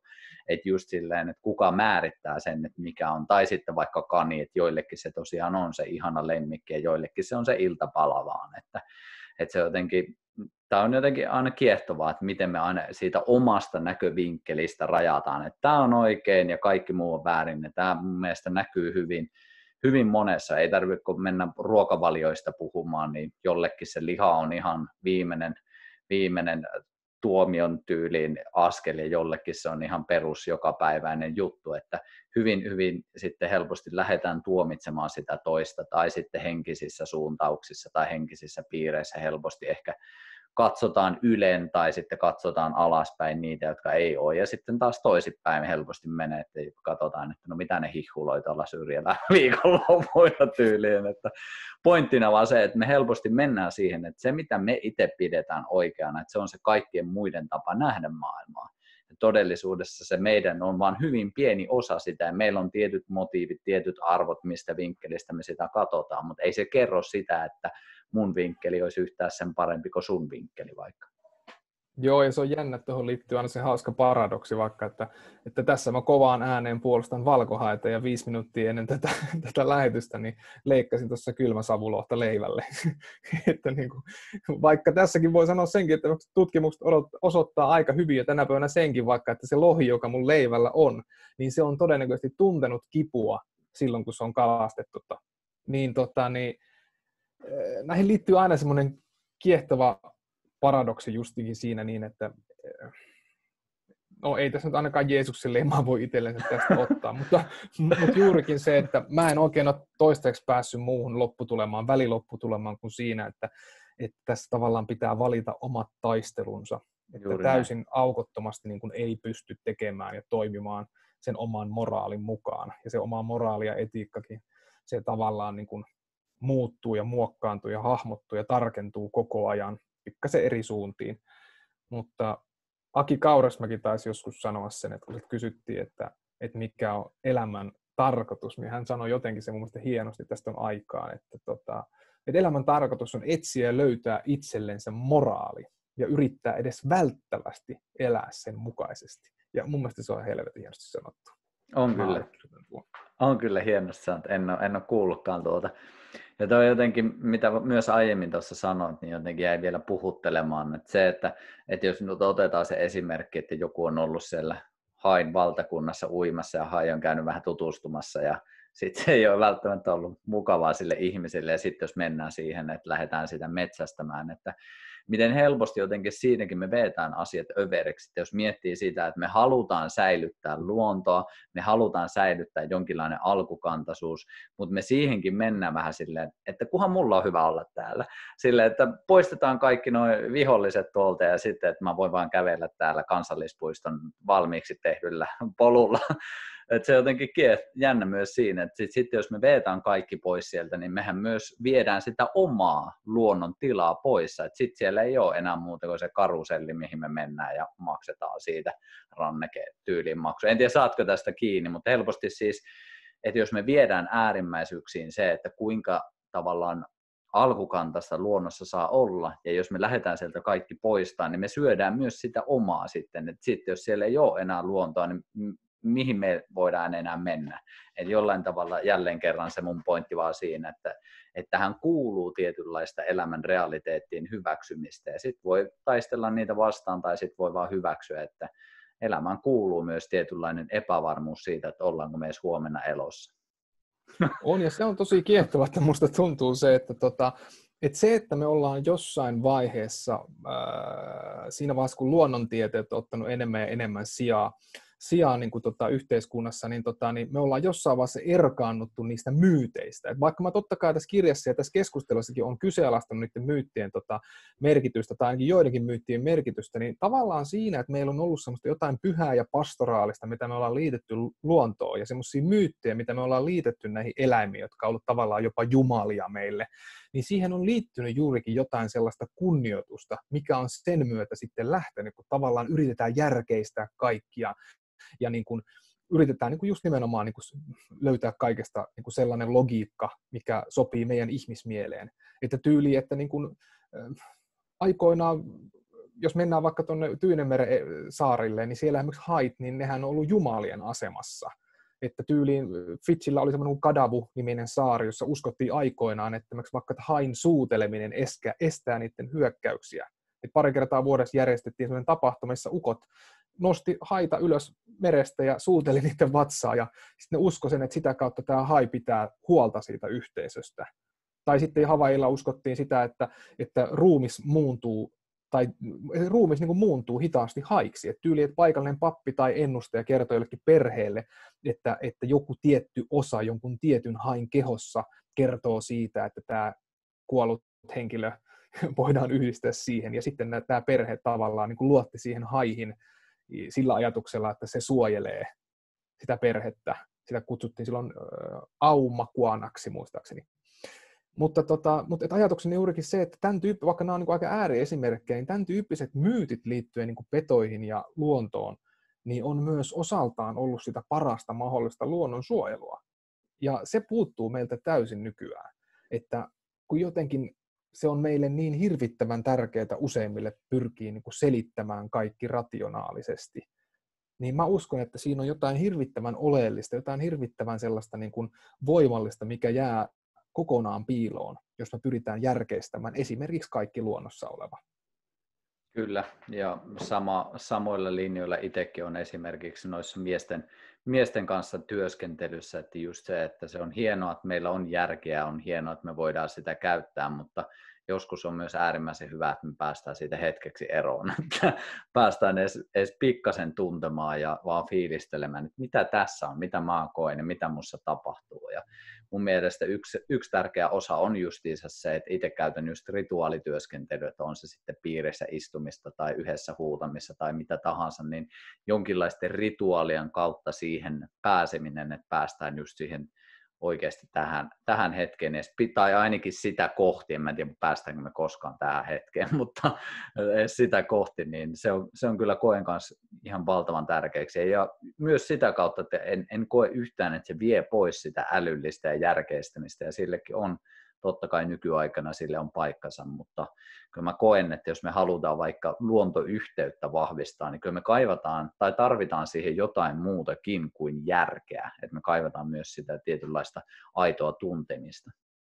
että just silleen, että kuka määrittää sen, että mikä on, tai sitten vaikka kani, että joillekin se tosiaan on se ihana lemmikki ja joillekin se on se iltapala vaan, että, että se jotenkin, tämä on jotenkin aina kiehtovaa, että miten me aina siitä omasta näkövinkkelistä rajataan, että tämä on oikein ja kaikki muu on väärin, ja tämä mun mielestä näkyy hyvin, hyvin monessa, ei tarvitse kun mennä ruokavalioista puhumaan, niin jollekin se liha on ihan viimeinen, viimeinen tuomion tyyliin askel ja jollekin se on ihan perus jokapäiväinen juttu, että hyvin, hyvin sitten helposti lähdetään tuomitsemaan sitä toista tai sitten henkisissä suuntauksissa tai henkisissä piireissä helposti ehkä katsotaan ylen tai sitten katsotaan alaspäin niitä, jotka ei ole. Ja sitten taas toisinpäin helposti menee, että katsotaan, että no mitä ne hihuloi tuolla syrjällä viikonloppuilla tyyliin. Että pointtina vaan se, että me helposti mennään siihen, että se mitä me itse pidetään oikeana, että se on se kaikkien muiden tapa nähdä maailmaa. Ja todellisuudessa se meidän on vain hyvin pieni osa sitä, ja meillä on tietyt motiivit, tietyt arvot, mistä vinkkelistä me sitä katsotaan, mutta ei se kerro sitä, että mun vinkkeli olisi yhtään sen parempi kuin sun vinkkeli vaikka. Joo, ja se on jännä, että tuohon liittyy aina se hauska paradoksi vaikka, että, että tässä mä kovaan ääneen puolustan valkohaita ja viisi minuuttia ennen tätä, tätä lähetystä niin leikkasin tuossa kylmäsavulohta leivälle. että niin kuin, vaikka tässäkin voi sanoa senkin, että tutkimukset osoittaa aika hyvin ja tänä päivänä senkin vaikka, että se lohi, joka mun leivällä on, niin se on todennäköisesti tuntenut kipua silloin, kun se on kalastettu. Niin, tota, niin, näihin liittyy aina semmoinen kiehtova paradoksi justikin siinä niin, että no ei tässä nyt ainakaan Jeesuksen leimaa voi itsellensä tästä ottaa, mutta, mutta juurikin se, että mä en oikein ole toistaiseksi päässyt muuhun lopputulemaan, välilopputulemaan kuin siinä, että, että tässä tavallaan pitää valita omat taistelunsa, että Juuri täysin näin. Aukottomasti niin kuin ei pysty tekemään ja toimimaan sen oman moraalin mukaan, ja se oma moraali ja etiikkakin, se tavallaan niin kuin muuttuu ja muokkaantuu ja hahmottuu ja tarkentuu koko ajan pikkasen eri suuntiin. Mutta Aki Kaurasmäki taisi joskus sanoa sen, että kun kysyttiin, että, että mikä on elämän tarkoitus, niin hän sanoi jotenkin se mun mielestä hienosti tästä on aikaan, että, tota, että elämän tarkoitus on etsiä ja löytää itsellensä moraali ja yrittää edes välttävästi elää sen mukaisesti. Ja mun mielestä se on helvetin hienosti sanottu. On kyllä. On kyllä hienosti sanottu. En ole, en ole kuullutkaan tuota. Ja toi jotenkin, mitä myös aiemmin tuossa sanoit, niin jotenkin jäi vielä puhuttelemaan, että se, että, että jos nyt otetaan se esimerkki, että joku on ollut siellä Hain valtakunnassa uimassa ja Hai on käynyt vähän tutustumassa ja sitten se ei ole välttämättä ollut mukavaa sille ihmisille ja sitten jos mennään siihen, että lähdetään sitä metsästämään, että miten helposti jotenkin siinäkin me vetään asiat överiksi, että jos miettii sitä, että me halutaan säilyttää luontoa, me halutaan säilyttää jonkinlainen alkukantaisuus, mutta me siihenkin mennään vähän silleen, että kunhan mulla on hyvä olla täällä, silleen, että poistetaan kaikki nuo viholliset tuolta ja sitten, että mä voin vaan kävellä täällä kansallispuiston valmiiksi tehdyllä polulla. Että se jotenkin jännä myös siinä, että sitten sit jos me vetään kaikki pois sieltä, niin mehän myös viedään sitä omaa luonnon tilaa pois. Että sitten siellä ei ole enää muuta kuin se karuselli, mihin me mennään ja maksetaan siitä ranneke-tyyliin maksu. En tiedä, saatko tästä kiinni, mutta helposti siis, että jos me viedään äärimmäisyyksiin se, että kuinka tavallaan alkukantaista luonnossa saa olla, ja jos me lähdetään sieltä kaikki poistaa, niin me syödään myös sitä omaa sitten. Että sitten jos siellä ei ole enää luontoa, niin mihin me voidaan enää mennä. Et jollain tavalla jälleen kerran se mun pointti vaan siinä, että, että tähän kuuluu tietynlaista elämän realiteettiin hyväksymistä, ja sitten voi taistella niitä vastaan, tai sitten voi vaan hyväksyä, että elämään kuuluu myös tietynlainen epävarmuus siitä, että ollaanko me edes huomenna elossa. On, ja se on tosi kiehtovaa, että musta tuntuu se, että, tota, että se, että me ollaan jossain vaiheessa, ää, siinä vaiheessa kun luonnontieteet on ottanut enemmän ja enemmän sijaa, sijaan niin kuin, tota, yhteiskunnassa, niin, tota, niin me ollaan jossain vaiheessa erkaannuttu niistä myyteistä. Et vaikka mä totta kai tässä kirjassa ja tässä keskustelussakin on kyseenalaistanut niiden myyttien tota, merkitystä, tai ainakin joidenkin myyttien merkitystä, niin tavallaan siinä, että meillä on ollut semmoista jotain pyhää ja pastoraalista, mitä me ollaan liitetty luontoon, ja semmoisia myyttejä, mitä me ollaan liitetty näihin eläimiin, jotka on ollut tavallaan jopa jumalia meille, niin siihen on liittynyt juurikin jotain sellaista kunnioitusta, mikä on sen myötä sitten lähtenyt, kun tavallaan yritetään järkeistää kaikkia, ja niin kuin yritetään niin kuin just nimenomaan niin kuin löytää kaikesta niin kuin sellainen logiikka, mikä sopii meidän ihmismieleen. Että tyyli, että niin kuin, äh, aikoinaan jos mennään vaikka tuonne Tyynemeren saarille, niin siellä esimerkiksi hait, niin nehän on ollut jumalien asemassa. Että tyyliin Fidjillä oli semmoinen Kadavu-niminen saari, jossa uskottiin aikoinaan, että vaikka hain suuteleminen eskä, estää niiden hyökkäyksiä. Et pari kertaa vuodessa järjestettiin semmoinen tapahtuma, missä ukot nosti haita ylös merestä ja suuteli niiden vatsaa, ja sitten ne uskoi sen, että sitä kautta tämä hai pitää huolta siitä yhteisöstä. Tai sitten Havaijilla uskottiin sitä, että, että ruumis muuntuu, tai ruumis niin kuin muuntuu hitaasti haiksi. Et tyyli, että paikallinen pappi tai ennustaja kertoo jollekin perheelle, että, että joku tietty osa jonkun tietyn hain kehossa kertoo siitä, että tämä kuollut henkilö voidaan yhdistää siihen. Ja sitten tämä perhe tavallaan niin kuin luotti siihen haihin sillä ajatuksella, että se suojelee sitä perhettä. Sitä kutsuttiin silloin äh, aumakuanaksi muistaakseni. Mutta, tota, mutta et ajatukseni juurikin se, että tämän tyyppi, vaikka nämä on niin kuin aika ääriesimerkkejä, niin tämän tyyppiset myytit liittyen niin kuin petoihin ja luontoon, niin on myös osaltaan ollut sitä parasta mahdollista luonnonsuojelua. Ja se puuttuu meiltä täysin nykyään, että kun jotenkin se on meille niin hirvittävän tärkeää useimmille pyrkii niin kuin selittämään kaikki rationaalisesti, niin mä uskon, että siinä on jotain hirvittävän oleellista, jotain hirvittävän sellaista niin kuin voimallista, mikä jää kokonaan piiloon, jos me pyritään järkeistämään esimerkiksi kaikki luonnossa oleva. Kyllä, ja sama, samoilla linjoilla itsekin on esimerkiksi noissa miesten, miesten kanssa työskentelyssä, että just se, että se on hienoa, että meillä on järkeä, on hienoa, että me voidaan sitä käyttää, mutta joskus on myös äärimmäisen hyvä, että me päästään siitä hetkeksi eroon, että päästään edes, edes pikkasen tuntemaan ja vaan fiilistelemään, että mitä tässä on, mitä mä koen ja mitä musta tapahtuu. Ja mun mielestä yksi, yksi tärkeä osa on justiinsa se, että itse käytän just rituaalityöskentelyä, että on se sitten piirissä istumista tai yhdessä huutamissa tai mitä tahansa, niin jonkinlaisten rituaalien kautta siihen pääseminen, että päästään just siihen oikeasti tähän, tähän hetkeen, tai ainakin sitä kohti, en mä tiedä päästäänkö me koskaan tähän hetkeen, mutta sitä kohti, niin se on, se on kyllä koen kanssa ihan valtavan tärkeäksi. Ja myös sitä kautta, että en, en koe yhtään, että se vie pois sitä älyllistä ja järkeistämistä, ja sillekin on totta kai nykyaikana sille on paikkansa, mutta kyllä mä koen, että jos me halutaan vaikka luontoyhteyttä vahvistaa, niin kyllä me kaivataan tai tarvitaan siihen jotain muutakin kuin järkeä, että me kaivataan myös sitä tietynlaista aitoa tuntemista.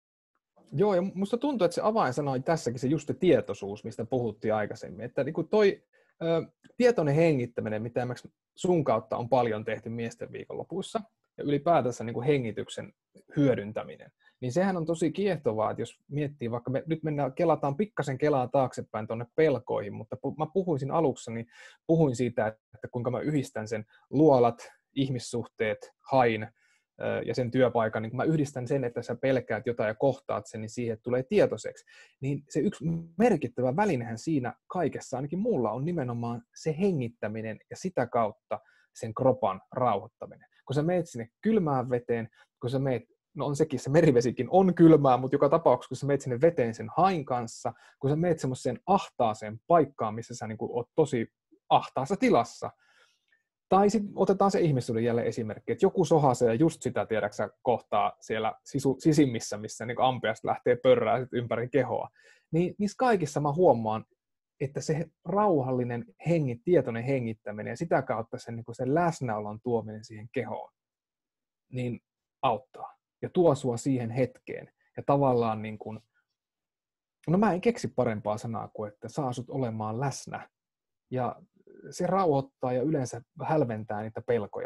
Joo, ja musta tuntuu, että se avainsana on tässäkin se just se tietoisuus, mistä puhuttiin aikaisemmin, että niin kuin toi ö, tietoinen hengittäminen, mitä sun kautta on paljon tehty miesten viikonlopuissa, ja ylipäätänsä niin kuin hengityksen hyödyntäminen, niin sehän on tosi kiehtovaa, että jos miettii, vaikka me nyt mennään, kelataan pikkasen kelaa taaksepäin tuonne pelkoihin, mutta mä puhuisin aluksi, niin puhuin siitä, että kuinka mä yhdistän sen luolat, ihmissuhteet, hain ja sen työpaikan, niin kun mä yhdistän sen, että sä pelkäät jotain ja kohtaat sen, niin siihen tulee tietoiseksi. Niin se yksi merkittävä välinehän siinä kaikessa, ainakin mulla, on nimenomaan se hengittäminen ja sitä kautta sen kropan rauhoittaminen. Kun sä meet sinne kylmään veteen, kun sä meet, no on sekin, se merivesikin on kylmää, mutta joka tapauksessa, kun sä meet sinne veteen sen hain kanssa, kun sä meet semmoiseen ahtaaseen paikkaan, missä sä niin kuin oot tosi ahtaassa tilassa, tai sitten otetaan se ihmissuuden jälleen esimerkki, että joku sohasee ja just sitä tiedäksä kohtaa siellä sisu, sisimmissä, missä niin ampiasta lähtee pörrää sit ympäri kehoa. Niin niissä kaikissa mä huomaan, että se rauhallinen hengit, tietoinen hengittäminen ja sitä kautta sen, niin sen läsnäolon tuominen siihen kehoon, niin auttaa ja tuo sua siihen hetkeen. Ja tavallaan, niin kuin, no mä en keksi parempaa sanaa kuin, että saa sut olemaan läsnä. Ja se rauhoittaa ja yleensä hälventää niitä pelkoja.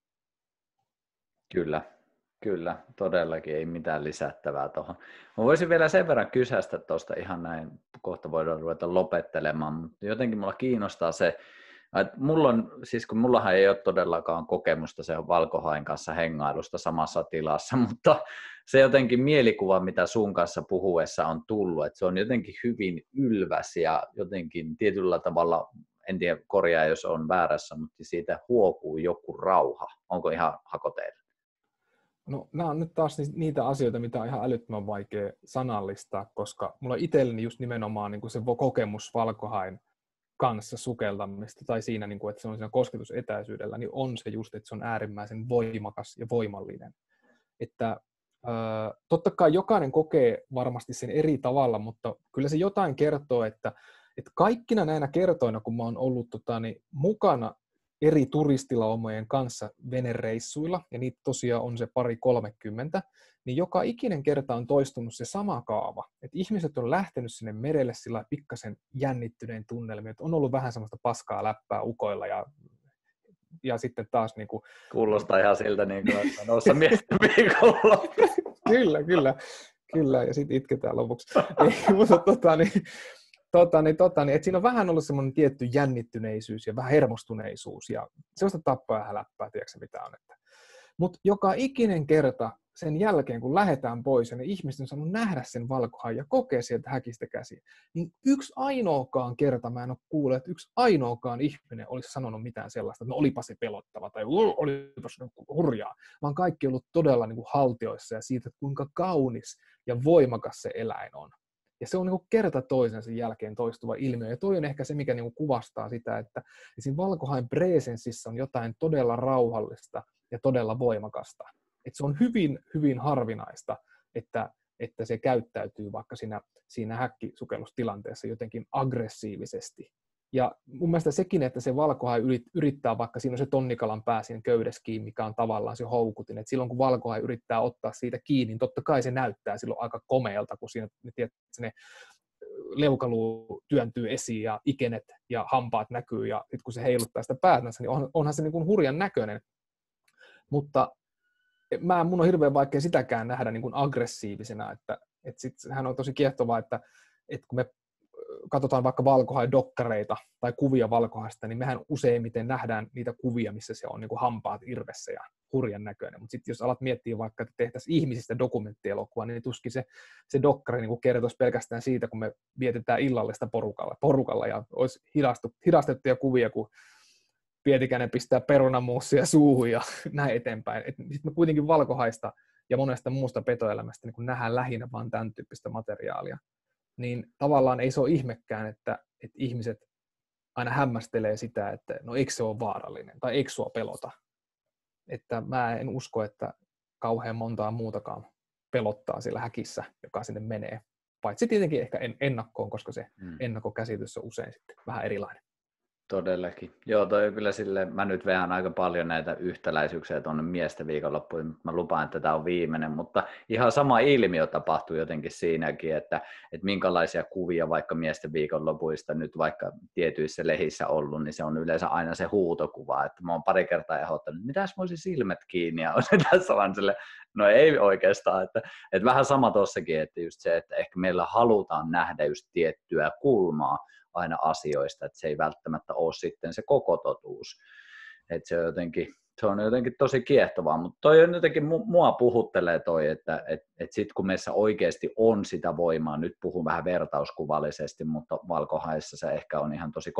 Kyllä, kyllä, todellakin ei mitään lisättävää tuohon. Mä voisin vielä sen verran kysästä tuosta ihan näin, kohta voidaan ruveta lopettelemaan, mutta jotenkin mulla kiinnostaa se, että mulla on, siis kun mullahan ei ole todellakaan kokemusta se valkohain kanssa hengailusta samassa tilassa, mutta se jotenkin mielikuva, mitä sun kanssa puhuessa on tullut, että se on jotenkin hyvin ylväs ja jotenkin tietyllä tavalla, en tiedä korjaa jos on väärässä, mutta siitä huokuu joku rauha. Onko ihan hakoteilla? No nämä on nyt taas niitä asioita, mitä on ihan älyttömän vaikea sanallistaa, koska mulla itselleni just nimenomaan niin kuin se kokemus valkohain kanssa sukeltamista tai siinä, niin kuin, että se on siinä kosketusetäisyydellä, niin on se just, että se on äärimmäisen voimakas ja voimallinen. Että äh, totta kai jokainen kokee varmasti sen eri tavalla, mutta kyllä se jotain kertoo, että Et kaikkina näinä kertoina, kun mä oon ollut tota, niin, mukana eri turistilaumojen kanssa venereissuilla, ja niitä tosiaan on se pari kolmekymmentä, niin joka ikinen kerta on toistunut se sama kaava. Että ihmiset on lähtenyt sinne merelle sillä pikkasen jännittyneen tunnelmiin, että on ollut vähän semmoista paskaa läppää ukoilla, ja, ja sitten taas niin kuin... Kuulostaa ihan siltä, niin kuin, että noussa miesten viikolla. Kyllä, kyllä, kyllä, ja sitten itketään lopuksi. Ei, mutta tota, niin, tota, niin, tota, niin, että siinä on vähän ollut semmoinen tietty jännittyneisyys ja vähän hermostuneisuus, ja sellaista tappaa ja häläppää, tiedätkö mitä on. Että. Mutta joka ikinen kerta sen jälkeen, kun lähdetään pois ja ne ihmiset on saanut nähdä sen valkohan ja kokea sieltä häkistä käsiä, niin yksi ainoakaan kerta mä en ole kuullut, että yksi ainoakaan ihminen olisi sanonut mitään sellaista, että no olipa se pelottava tai olipa se hurjaa, vaan kaikki on ollut todella niin kuin haltioissa ja siitä, että kuinka kaunis ja voimakas se eläin on. Ja se on niin kuin kerta toisensa jälkeen toistuva ilmiö. Ja toi on ehkä se, mikä niin kuin kuvastaa sitä, että siinä valkohain presenssissä on jotain todella rauhallista ja todella voimakasta. Että se on hyvin, hyvin harvinaista, että, että se käyttäytyy vaikka siinä, siinä häkkisukellustilanteessa jotenkin aggressiivisesti. Ja mun mielestä sekin, että se valkohai yrittää, vaikka siinä on se tonnikalan pää siinä köydessä kiinni, mikä on tavallaan se houkutin, että silloin kun valkohai yrittää ottaa siitä kiinni, niin totta kai se näyttää silloin aika komealta, kun siinä ne, tiedät, ne leukaluu työntyy esiin ja ikenet ja hampaat näkyy, ja sitten kun se heiluttaa sitä päätänsä, niin on, onhan se niin kuin hurjan näköinen. Mutta mä, mun on hirveän vaikea sitäkään nähdä niin kuin aggressiivisena, että, että sit, sehän on tosi kiehtovaa, että, että kun me katsotaan vaikka valkohaidokkareita tai kuvia valkohaista, niin mehän useimmiten nähdään niitä kuvia, missä se on niin kuin hampaat irvessä ja hurjan näköinen. Mutta sitten jos alat miettiä vaikka, että tehtäisiin ihmisistä dokumenttielokuvaa, niin tuskin se, se dokkari niin kuin kertoisi pelkästään siitä, kun me vietetään illallista porukalla, porukalla ja olisi hidastu, hidastettuja kuvia, kun Pietikäinen pistää perunamuussia suuhun ja näin eteenpäin. Sitten me kuitenkin valkohaista ja monesta muusta petoelämästä niin kun nähdään lähinnä vaan tämän tyyppistä materiaalia. Niin tavallaan ei se ole ihmekään, että, että ihmiset aina hämmästelee sitä, että no eikö se ole vaarallinen tai eikö sua pelota. Että mä en usko, että kauhean montaa muutakaan pelottaa siellä häkissä, joka sinne menee. Paitsi tietenkin ehkä ennakkoon, koska se hmm. ennakkokäsitys on usein sitten vähän erilainen. Todellakin. Joo, toi kyllä sille, mä nyt vehän aika paljon näitä yhtäläisyyksiä tuonne miesten viikonloppuun, mutta mä lupaan, että tämä on viimeinen, mutta ihan sama ilmiö tapahtuu jotenkin siinäkin, että, että minkälaisia kuvia vaikka miesten viikonlopuista nyt vaikka tietyissä lehissä ollut, niin se on yleensä aina se huutokuva, että mä oon pari kertaa ehdottanut, että mitäs mä olisin silmät kiinni, ja on se tässä vaan sille, no ei oikeastaan, että, että vähän sama tossakin, että just se, että ehkä meillä halutaan nähdä just tiettyä kulmaa aina asioista, että se ei välttämättä ole sitten se koko totuus. Että se on jotenkin, se on jotenkin tosi kiehtovaa, mutta toi on jotenkin, mua puhuttelee toi, että et, et sitten kun meissä oikeasti on sitä voimaa, nyt puhun vähän vertauskuvallisesti, mutta valkohaissa se ehkä on ihan tosi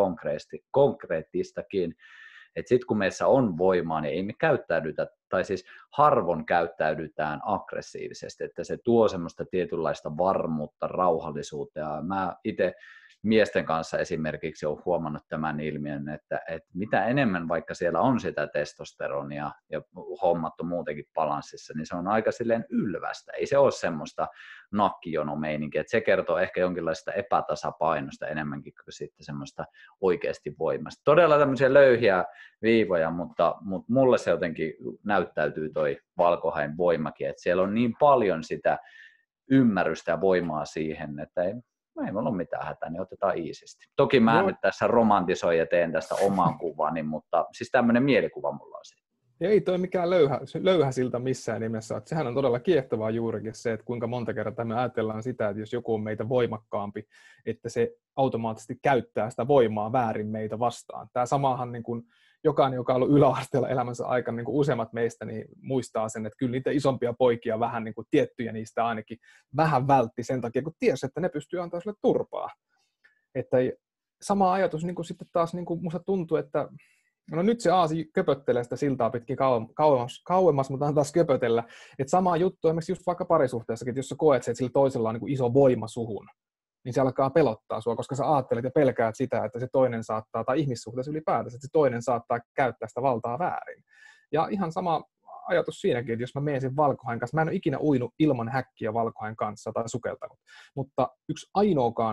konkreettistakin, että sitten kun meissä on voimaa, niin ei me käyttäydytä, tai siis harvoin käyttäydytään aggressiivisesti, että se tuo semmoista tietynlaista varmuutta, rauhallisuutta, ja mä itse miesten kanssa esimerkiksi olen huomannut tämän ilmiön, että, että mitä enemmän vaikka siellä on sitä testosteronia ja hommat on muutenkin balanssissa, niin se on aika silleen ylvästä. Ei se ole semmoista nakkijonomeininkiä, että se kertoo ehkä jonkinlaista epätasapainosta enemmänkin kuin sitten semmoista oikeasti voimasta. Todella tämmöisiä löyhiä viivoja, mutta, mutta mulle se jotenkin näyttäytyy toi valkohain voimakin, että siellä on niin paljon sitä ymmärrystä ja voimaa siihen, että ei No ei mulla ole mitään hätää, niin otetaan iisisti. Toki mä no. nyt tässä romantisoin ja teen tästä omaa kuvani, mutta siis tämmöinen mielikuva mulla on siitä. Ja ei toi mikään löyhä, löyhä siltä missään nimessä. Että sehän on todella kiehtovaa juurikin se, että kuinka monta kertaa me ajatellaan sitä, että jos joku on meitä voimakkaampi, että se automaattisesti käyttää sitä voimaa väärin meitä vastaan. Tämä samahan niin kuin jokainen, joka on ollut yläasteella elämänsä aikana, niin kuin useimmat meistä, niin muistaa sen, että kyllä niitä isompia poikia vähän niin kuin tiettyjä niistä ainakin vähän vältti sen takia, kun tiesi, että ne pystyy antaa sille turpaa. Että sama ajatus niin kuin sitten taas niin kuin musta tuntuu, että no nyt se aasi köpöttelee sitä siltaa pitkin kauemmas, kauemmas mutta on taas köpötellä. Että sama juttu esimerkiksi just vaikka parisuhteessakin, että jos sä koet, että sillä toisella on niin kuin iso voima suhun, niin se alkaa pelottaa sua, koska sä ajattelet ja pelkäät sitä, että se toinen saattaa, tai ihmissuhteessa ylipäätänsä, että se toinen saattaa käyttää sitä valtaa väärin. Ja ihan sama ajatus siinäkin, että jos mä menen sen valkohain kanssa, mä en ole ikinä uinut ilman häkkiä valkohain kanssa tai sukeltanut, mutta yksi ainoakaan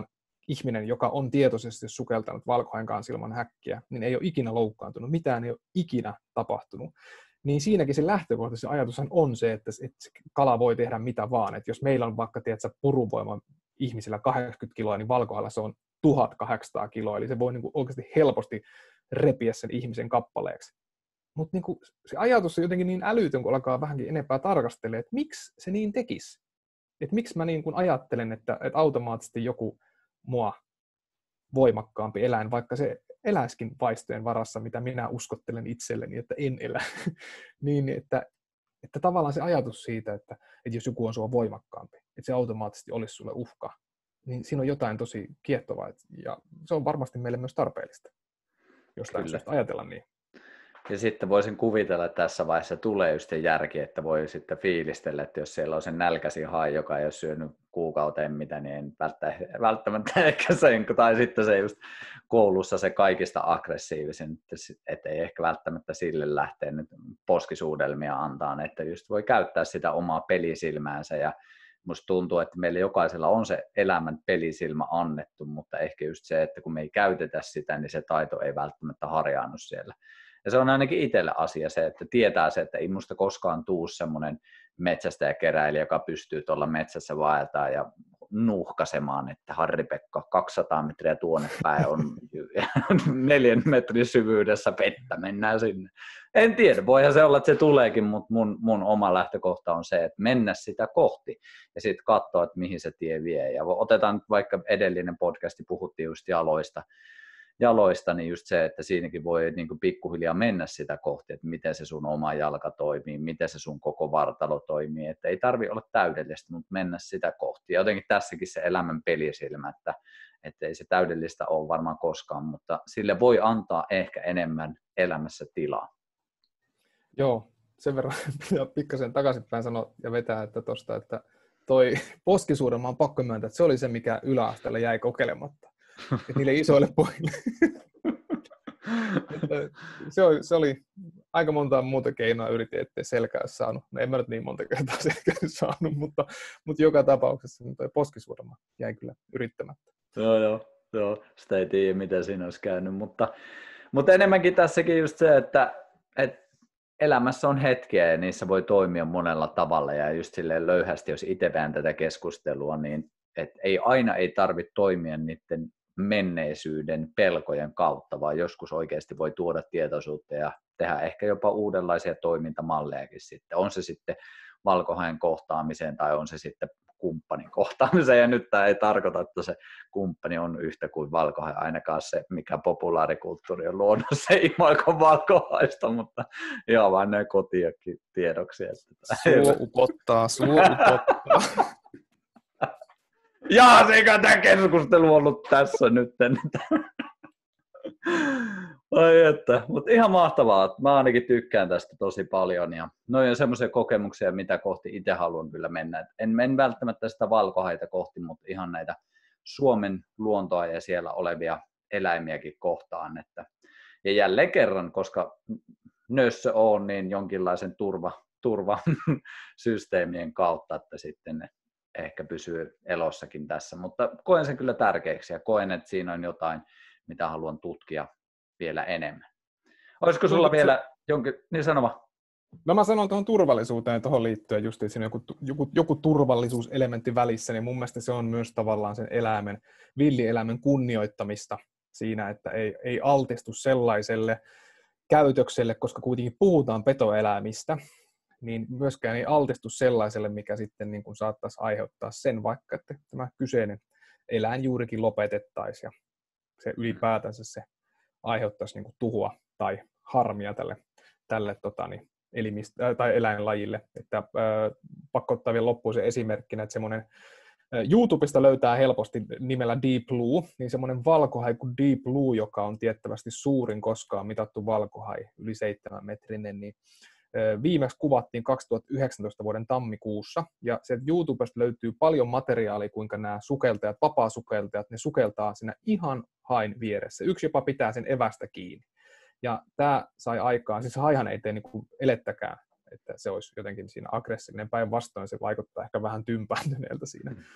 ihminen, joka on tietoisesti sukeltanut valkohaen kanssa ilman häkkiä, niin ei ole ikinä loukkaantunut, mitään ei ole ikinä tapahtunut. Niin siinäkin se lähtökohtaisesti ajatushan on se, että, että se kala voi tehdä mitä vaan. Että jos meillä on vaikka tiedätkö, purunvoima ihmisillä kahdeksankymmentä kiloa, niin valkohaella se on tuhatkahdeksansataa kiloa, eli se voi niin kuin oikeasti helposti repiä sen ihmisen kappaleeksi. Mutta niin se ajatus on jotenkin niin älytön, kun alkaa vähänkin enempää tarkastelemaan, että miksi se niin tekisi. Että miksi mä niin kuin ajattelen, että, että automaattisesti joku mua voimakkaampi eläin, vaikka se eläisikin vaistojen varassa, mitä minä uskottelen itselleni, että en elä. niin, että, että tavallaan se ajatus siitä, että, että jos joku on sua voimakkaampi, että se automaattisesti olisi sulle uhka, niin siinä on jotain tosi kiehtovaa, ja se on varmasti meille myös tarpeellista, jostain syystä ajatella niin. Ja sitten voisin kuvitella, että tässä vaiheessa tulee just se järki, että voi sitten fiilistellä, että jos siellä on se nälkäsi hai, joka ei ole syönyt kuukauteen mitä, niin en välttämättä ehkä sen, tai sitten se just koulussa se kaikista aggressiivisin, että ei ehkä välttämättä sille lähteä nyt poskisuudelmia antaa, että just voi käyttää sitä omaa pelisilmäänsä, ja musta tuntuu, että meillä jokaisella on se elämän pelisilmä annettu, mutta ehkä just se, että kun me ei käytetä sitä, niin se taito ei välttämättä harjaannu siellä. Ja se on ainakin itselle asia se, että tietää se, että ei musta koskaan tuu semmoinen metsästäjäkeräilijä, joka pystyy tuolla metsässä vaeltaa ja nuuhkasemaan, että Harri-Pekka kaksisataa metriä tuonne päin on neljän metrin syvyydessä vettä, mennään sinne. En tiedä, voihan se olla, että se tuleekin, mutta mun, mun oma lähtökohta on se, että mennä sitä kohti ja sitten katsoa, että mihin se tie vie. Ja otetaan nyt vaikka edellinen podcasti, puhuttiin just jaloista, jaloista, niin just se, että siinäkin voi niin kuin pikkuhiljaa mennä sitä kohti, että miten se sun oma jalka toimii, miten se sun koko vartalo toimii, että ei tarvitse olla täydellistä, mutta mennä sitä kohti. Ja jotenkin tässäkin se elämän pelisilmä, että, että ei se täydellistä ole varmaan koskaan, mutta sille voi antaa ehkä enemmän elämässä tilaa. Joo, sen verran pitää pikkasen takaisinpäin sanoa ja vetää, että tosta, että toi poskisuudelma on pakko myöntää, että se oli se, mikä yläasteella jäi kokeilematta. Että niille isoille pojille. se, oli, se oli aika monta muuta keinoa yritin, ettei selkää saanut. No en mä nyt niin monta kertaa selkää saanut, mutta, mutta joka tapauksessa niin toi poskisuudelma jäi kyllä yrittämättä. Joo, joo, joo. Sitä ei tiedä, mitä siinä olisi käynyt, mutta, mutta enemmänkin tässäkin just se, että, että elämässä on hetkiä ja niissä voi toimia monella tavalla ja just silleen löyhästi, jos itse vähän tätä keskustelua, niin että ei aina ei tarvitse toimia niiden menneisyyden pelkojen kautta, vaan joskus oikeasti voi tuoda tietoisuutta ja tehdä ehkä jopa uudenlaisia toimintamallejakin sitten. On se sitten valkohaen kohtaamiseen tai on se sitten kumppanin kohtaamiseen, ja nyt tämä ei tarkoita, että se kumppani on yhtä kuin valkohae, ainakaan se, mikä populaarikulttuuri on luonut se imaikon valkohaista, mutta ihan vain ne kotiakin tiedoksi. Suo upottaa, suo upottaa. Jaa, se eikä tämä keskustelu on ollut tässä nyt. Ai että, mutta ihan mahtavaa. Mä ainakin tykkään tästä tosi paljon. Ja noi on semmoisia kokemuksia, mitä kohti itse haluan kyllä mennä. En mene välttämättä sitä valkohaita kohti, mutta ihan näitä Suomen luontoa ja siellä olevia eläimiäkin kohtaan. Että, ja jälleen kerran, koska nössö on, niin jonkinlaisen turva, turvasysteemien kautta, että sitten ne ehkä pysyy elossakin tässä, mutta koen sen kyllä tärkeäksi ja koen, että siinä on jotain, mitä haluan tutkia vielä enemmän. Olisiko sulla no, vielä se... jonkin, niin sanoma? No mä sanon tuohon turvallisuuteen tuohon liittyen just, että siinä on joku, joku, joku turvallisuuselementti välissä, niin mun mielestä se on myös tavallaan sen eläimen, villieläimen kunnioittamista siinä, että ei, ei altistu sellaiselle käytökselle, koska kuitenkin puhutaan petoeläimistä, niin myöskään ei altistu sellaiselle, mikä sitten niin kuin saattaisi aiheuttaa sen, vaikka että tämä kyseinen eläin juurikin lopetettaisiin ja se ylipäätänsä se aiheuttaisi niin kuin tuhoa tai harmia tälle, tälle tota, niin, elimistä, äh, tai eläinlajille. Että, äh, pakko ottaa vielä loppuun se esimerkkinä, että semmoinen äh, YouTubesta löytää helposti nimellä Deep Blue, niin semmoinen valkohai kuin Deep Blue, joka on tiettävästi suurin koskaan mitattu valkohai, yli seitsemän metrinen, niin viimeksi kuvattiin kaksituhattayhdeksäntoista vuoden tammikuussa, ja sieltä YouTubesta löytyy paljon materiaalia, kuinka nämä sukeltajat, vapaasukeltajat, ne sukeltaa siinä ihan hain vieressä. Yksi jopa pitää sen evästä kiinni. Ja tämä sai aikaan, siis haihan ei tee niin kuin elettäkään, että se olisi jotenkin siinä aggressiivinen, päinvastoin se vaikuttaa ehkä vähän tympääntyneeltä siinä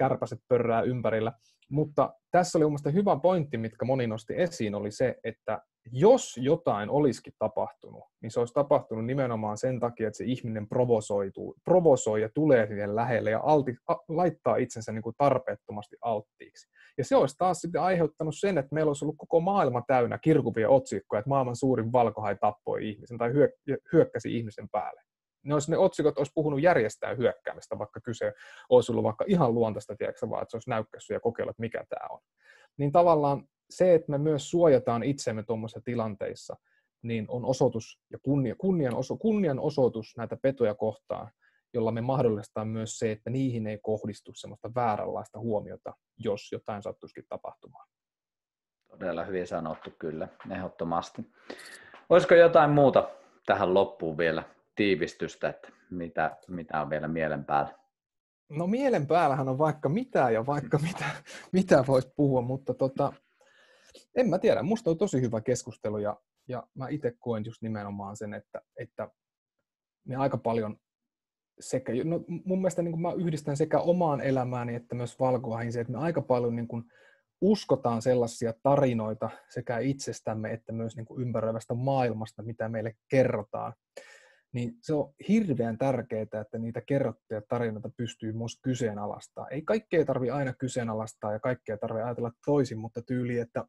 kärpäset pörrää ympärillä. Mutta tässä oli mun mielestä hyvä pointti, mitkä moni nosti esiin, oli se, että jos jotain olisikin tapahtunut, niin se olisi tapahtunut nimenomaan sen takia, että se ihminen provosoituu, provosoi ja tulee siihen lähelle ja alti, a, laittaa itsensä niin kuin tarpeettomasti alttiiksi. Ja se olisi taas sitten aiheuttanut sen, että meillä olisi ollut koko maailma täynnä kirkuvia otsikkoja, että maailman suurin valkohai tappoi ihmisen tai hyök, hyökkäsi ihmisen päälle. Ne, olisi, ne otsikot olisi puhunut järjestää hyökkäämistä, vaikka kyse olisi ollut vaikka ihan luontaista, tiedätkö, vaan että se olisi näykkässyt ja kokeillut, että mikä tämä on. Niin tavallaan se, että me myös suojataan itsemme tuommoisissa tilanteissa, niin on osoitus ja kunnia, kunnian, oso, kunnian osoitus näitä petoja kohtaan, jolla me mahdollistaa myös se, että niihin ei kohdistu semmoista vääränlaista huomiota, jos jotain sattuisikin tapahtumaan. Todella hyvin sanottu kyllä, ehdottomasti. Olisiko jotain muuta tähän loppuun vielä tiivistystä, että mitä, mitä on vielä mielen päällä? No mielen päällähän on vaikka mitä ja vaikka mitä, mitä voisi puhua, mutta tota, en mä tiedä. Musta on tosi hyvä keskustelu ja, ja mä itse koen just nimenomaan sen, että, että me aika paljon sekä, no mun mielestä niin kuin mä yhdistän sekä omaan elämääni että myös valkohaihin se, että me aika paljon niin kuin uskotaan sellaisia tarinoita sekä itsestämme että myös niin kuin ympäröivästä maailmasta, mitä meille kerrotaan. Niin se on hirveän tärkeää, että niitä kerrottuja tarinoita pystyy myös kyseenalaistaa. Ei kaikkea tarvitse aina kyseenalaistaa ja kaikkea tarvitse ajatella toisin, mutta tyyli, että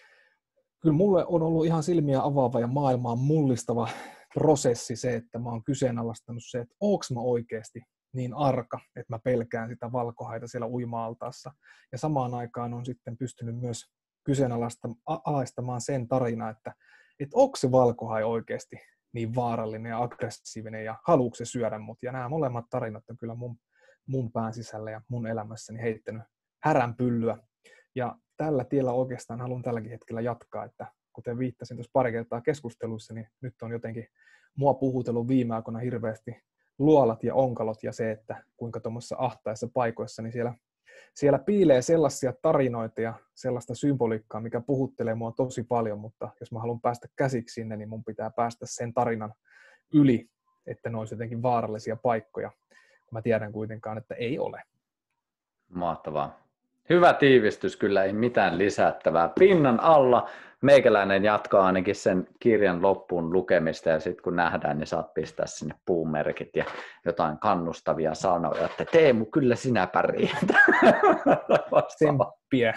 kyllä mulle on ollut ihan silmiä avaava ja maailmaa mullistava prosessi se, että mä oon kyseenalaistanut se, että oonko mä oikeasti niin arka, että mä pelkään sitä valkohaita siellä uima-altaassa. Ja samaan aikaan on sitten pystynyt myös kyseenalaistamaan sen tarina, että, että onko se valkohai oikeasti niin vaarallinen ja aggressiivinen ja haluuko se syödä mut. Ja nämä molemmat tarinat on kyllä mun, mun pään sisällä ja mun elämässäni heittänyt häränpyllyä. Ja tällä tiellä oikeastaan haluan tälläkin hetkellä jatkaa, että kuten viittasin tuossa pari kertaa keskusteluissa, niin nyt on jotenkin mua puhutellut viime aikoina hirveästi luolat ja onkalot ja se, että kuinka tuommoisissa ahtaissa paikoissa, niin siellä, siellä piilee sellaisia tarinoita ja sellaista symboliikkaa, mikä puhuttelee mua tosi paljon, mutta jos mä haluan päästä käsiksi sinne, niin mun pitää päästä sen tarinan yli, että ne olisi jotenkin vaarallisia paikkoja, kun mä tiedän kuitenkaan, että ei ole. Mahtavaa. Hyvä tiivistys, kyllä ei mitään lisättävää. Pinnan alla meikäläinen jatkaa ainakin sen kirjan loppuun lukemista ja sitten kun nähdään, niin saat pistää sinne puumerkit ja jotain kannustavia sanoja, että Teemu, kyllä sinä pärjät. Tsemppiä.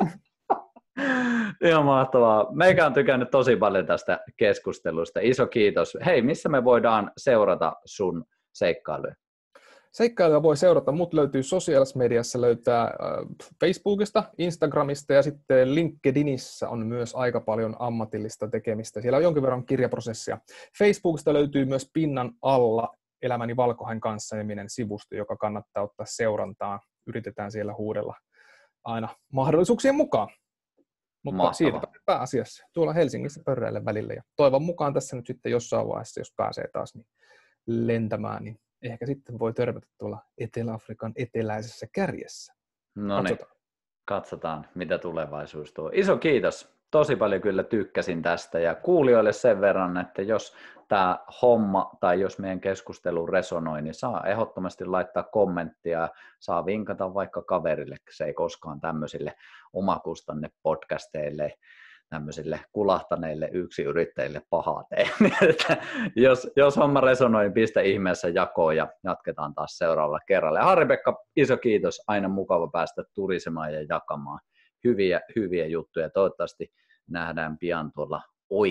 Ihan mahtavaa. Meikä on tykännyt tosi paljon tästä keskustelusta. Iso kiitos. Hei, missä me voidaan seurata sun seikkailuja? Seikkailuja voi seurata. Mut löytyy sosiaalisessa mediassa, löytää Facebookista, Instagramista ja sitten LinkedInissä on myös aika paljon ammatillista tekemistä. Siellä on jonkin verran kirjaprosessia. Facebookista löytyy myös Pinnan alla Elämäni valkohain kanssa -niminen sivusto, joka kannattaa ottaa seurantaan. Yritetään siellä huudella aina mahdollisuuksien mukaan. Mutta Mahtava. siitä pääasiassa tuolla Helsingissä pörräille välillä. Ja toivon mukaan tässä nyt sitten jossain vaiheessa, jos pääsee taas niin lentämään, niin ehkä sitten voi törmätä tuolla Etelä-Afrikan eteläisessä kärjessä. No niin, katsotaan. katsotaan mitä tulevaisuus tuo. Iso kiitos. Tosi paljon kyllä tykkäsin tästä ja kuulijoille sen verran, että jos tämä homma tai jos meidän keskustelu resonoi, niin saa ehdottomasti laittaa kommenttia, saa vinkata vaikka kaverille, se ei koskaan tämmöisille omakustanne podcasteille, tämmöisille kulahtaneille yksiyrittäjille pahaa tee. jos, jos homma resonoi, niin pistä ihmeessä jakoon ja jatketaan taas seuraavalla kerralla. Ja Harri-Pekka, iso kiitos, aina mukava päästä turisemaan ja jakamaan hyviä, hyviä juttuja. Toivottavasti nähdään pian tuolla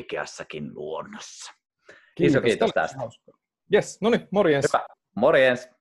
oikeassakin luonnossa. Kiitos, iso kiitos tästä. Yes, no niin, morjens. Hyvä, morjens.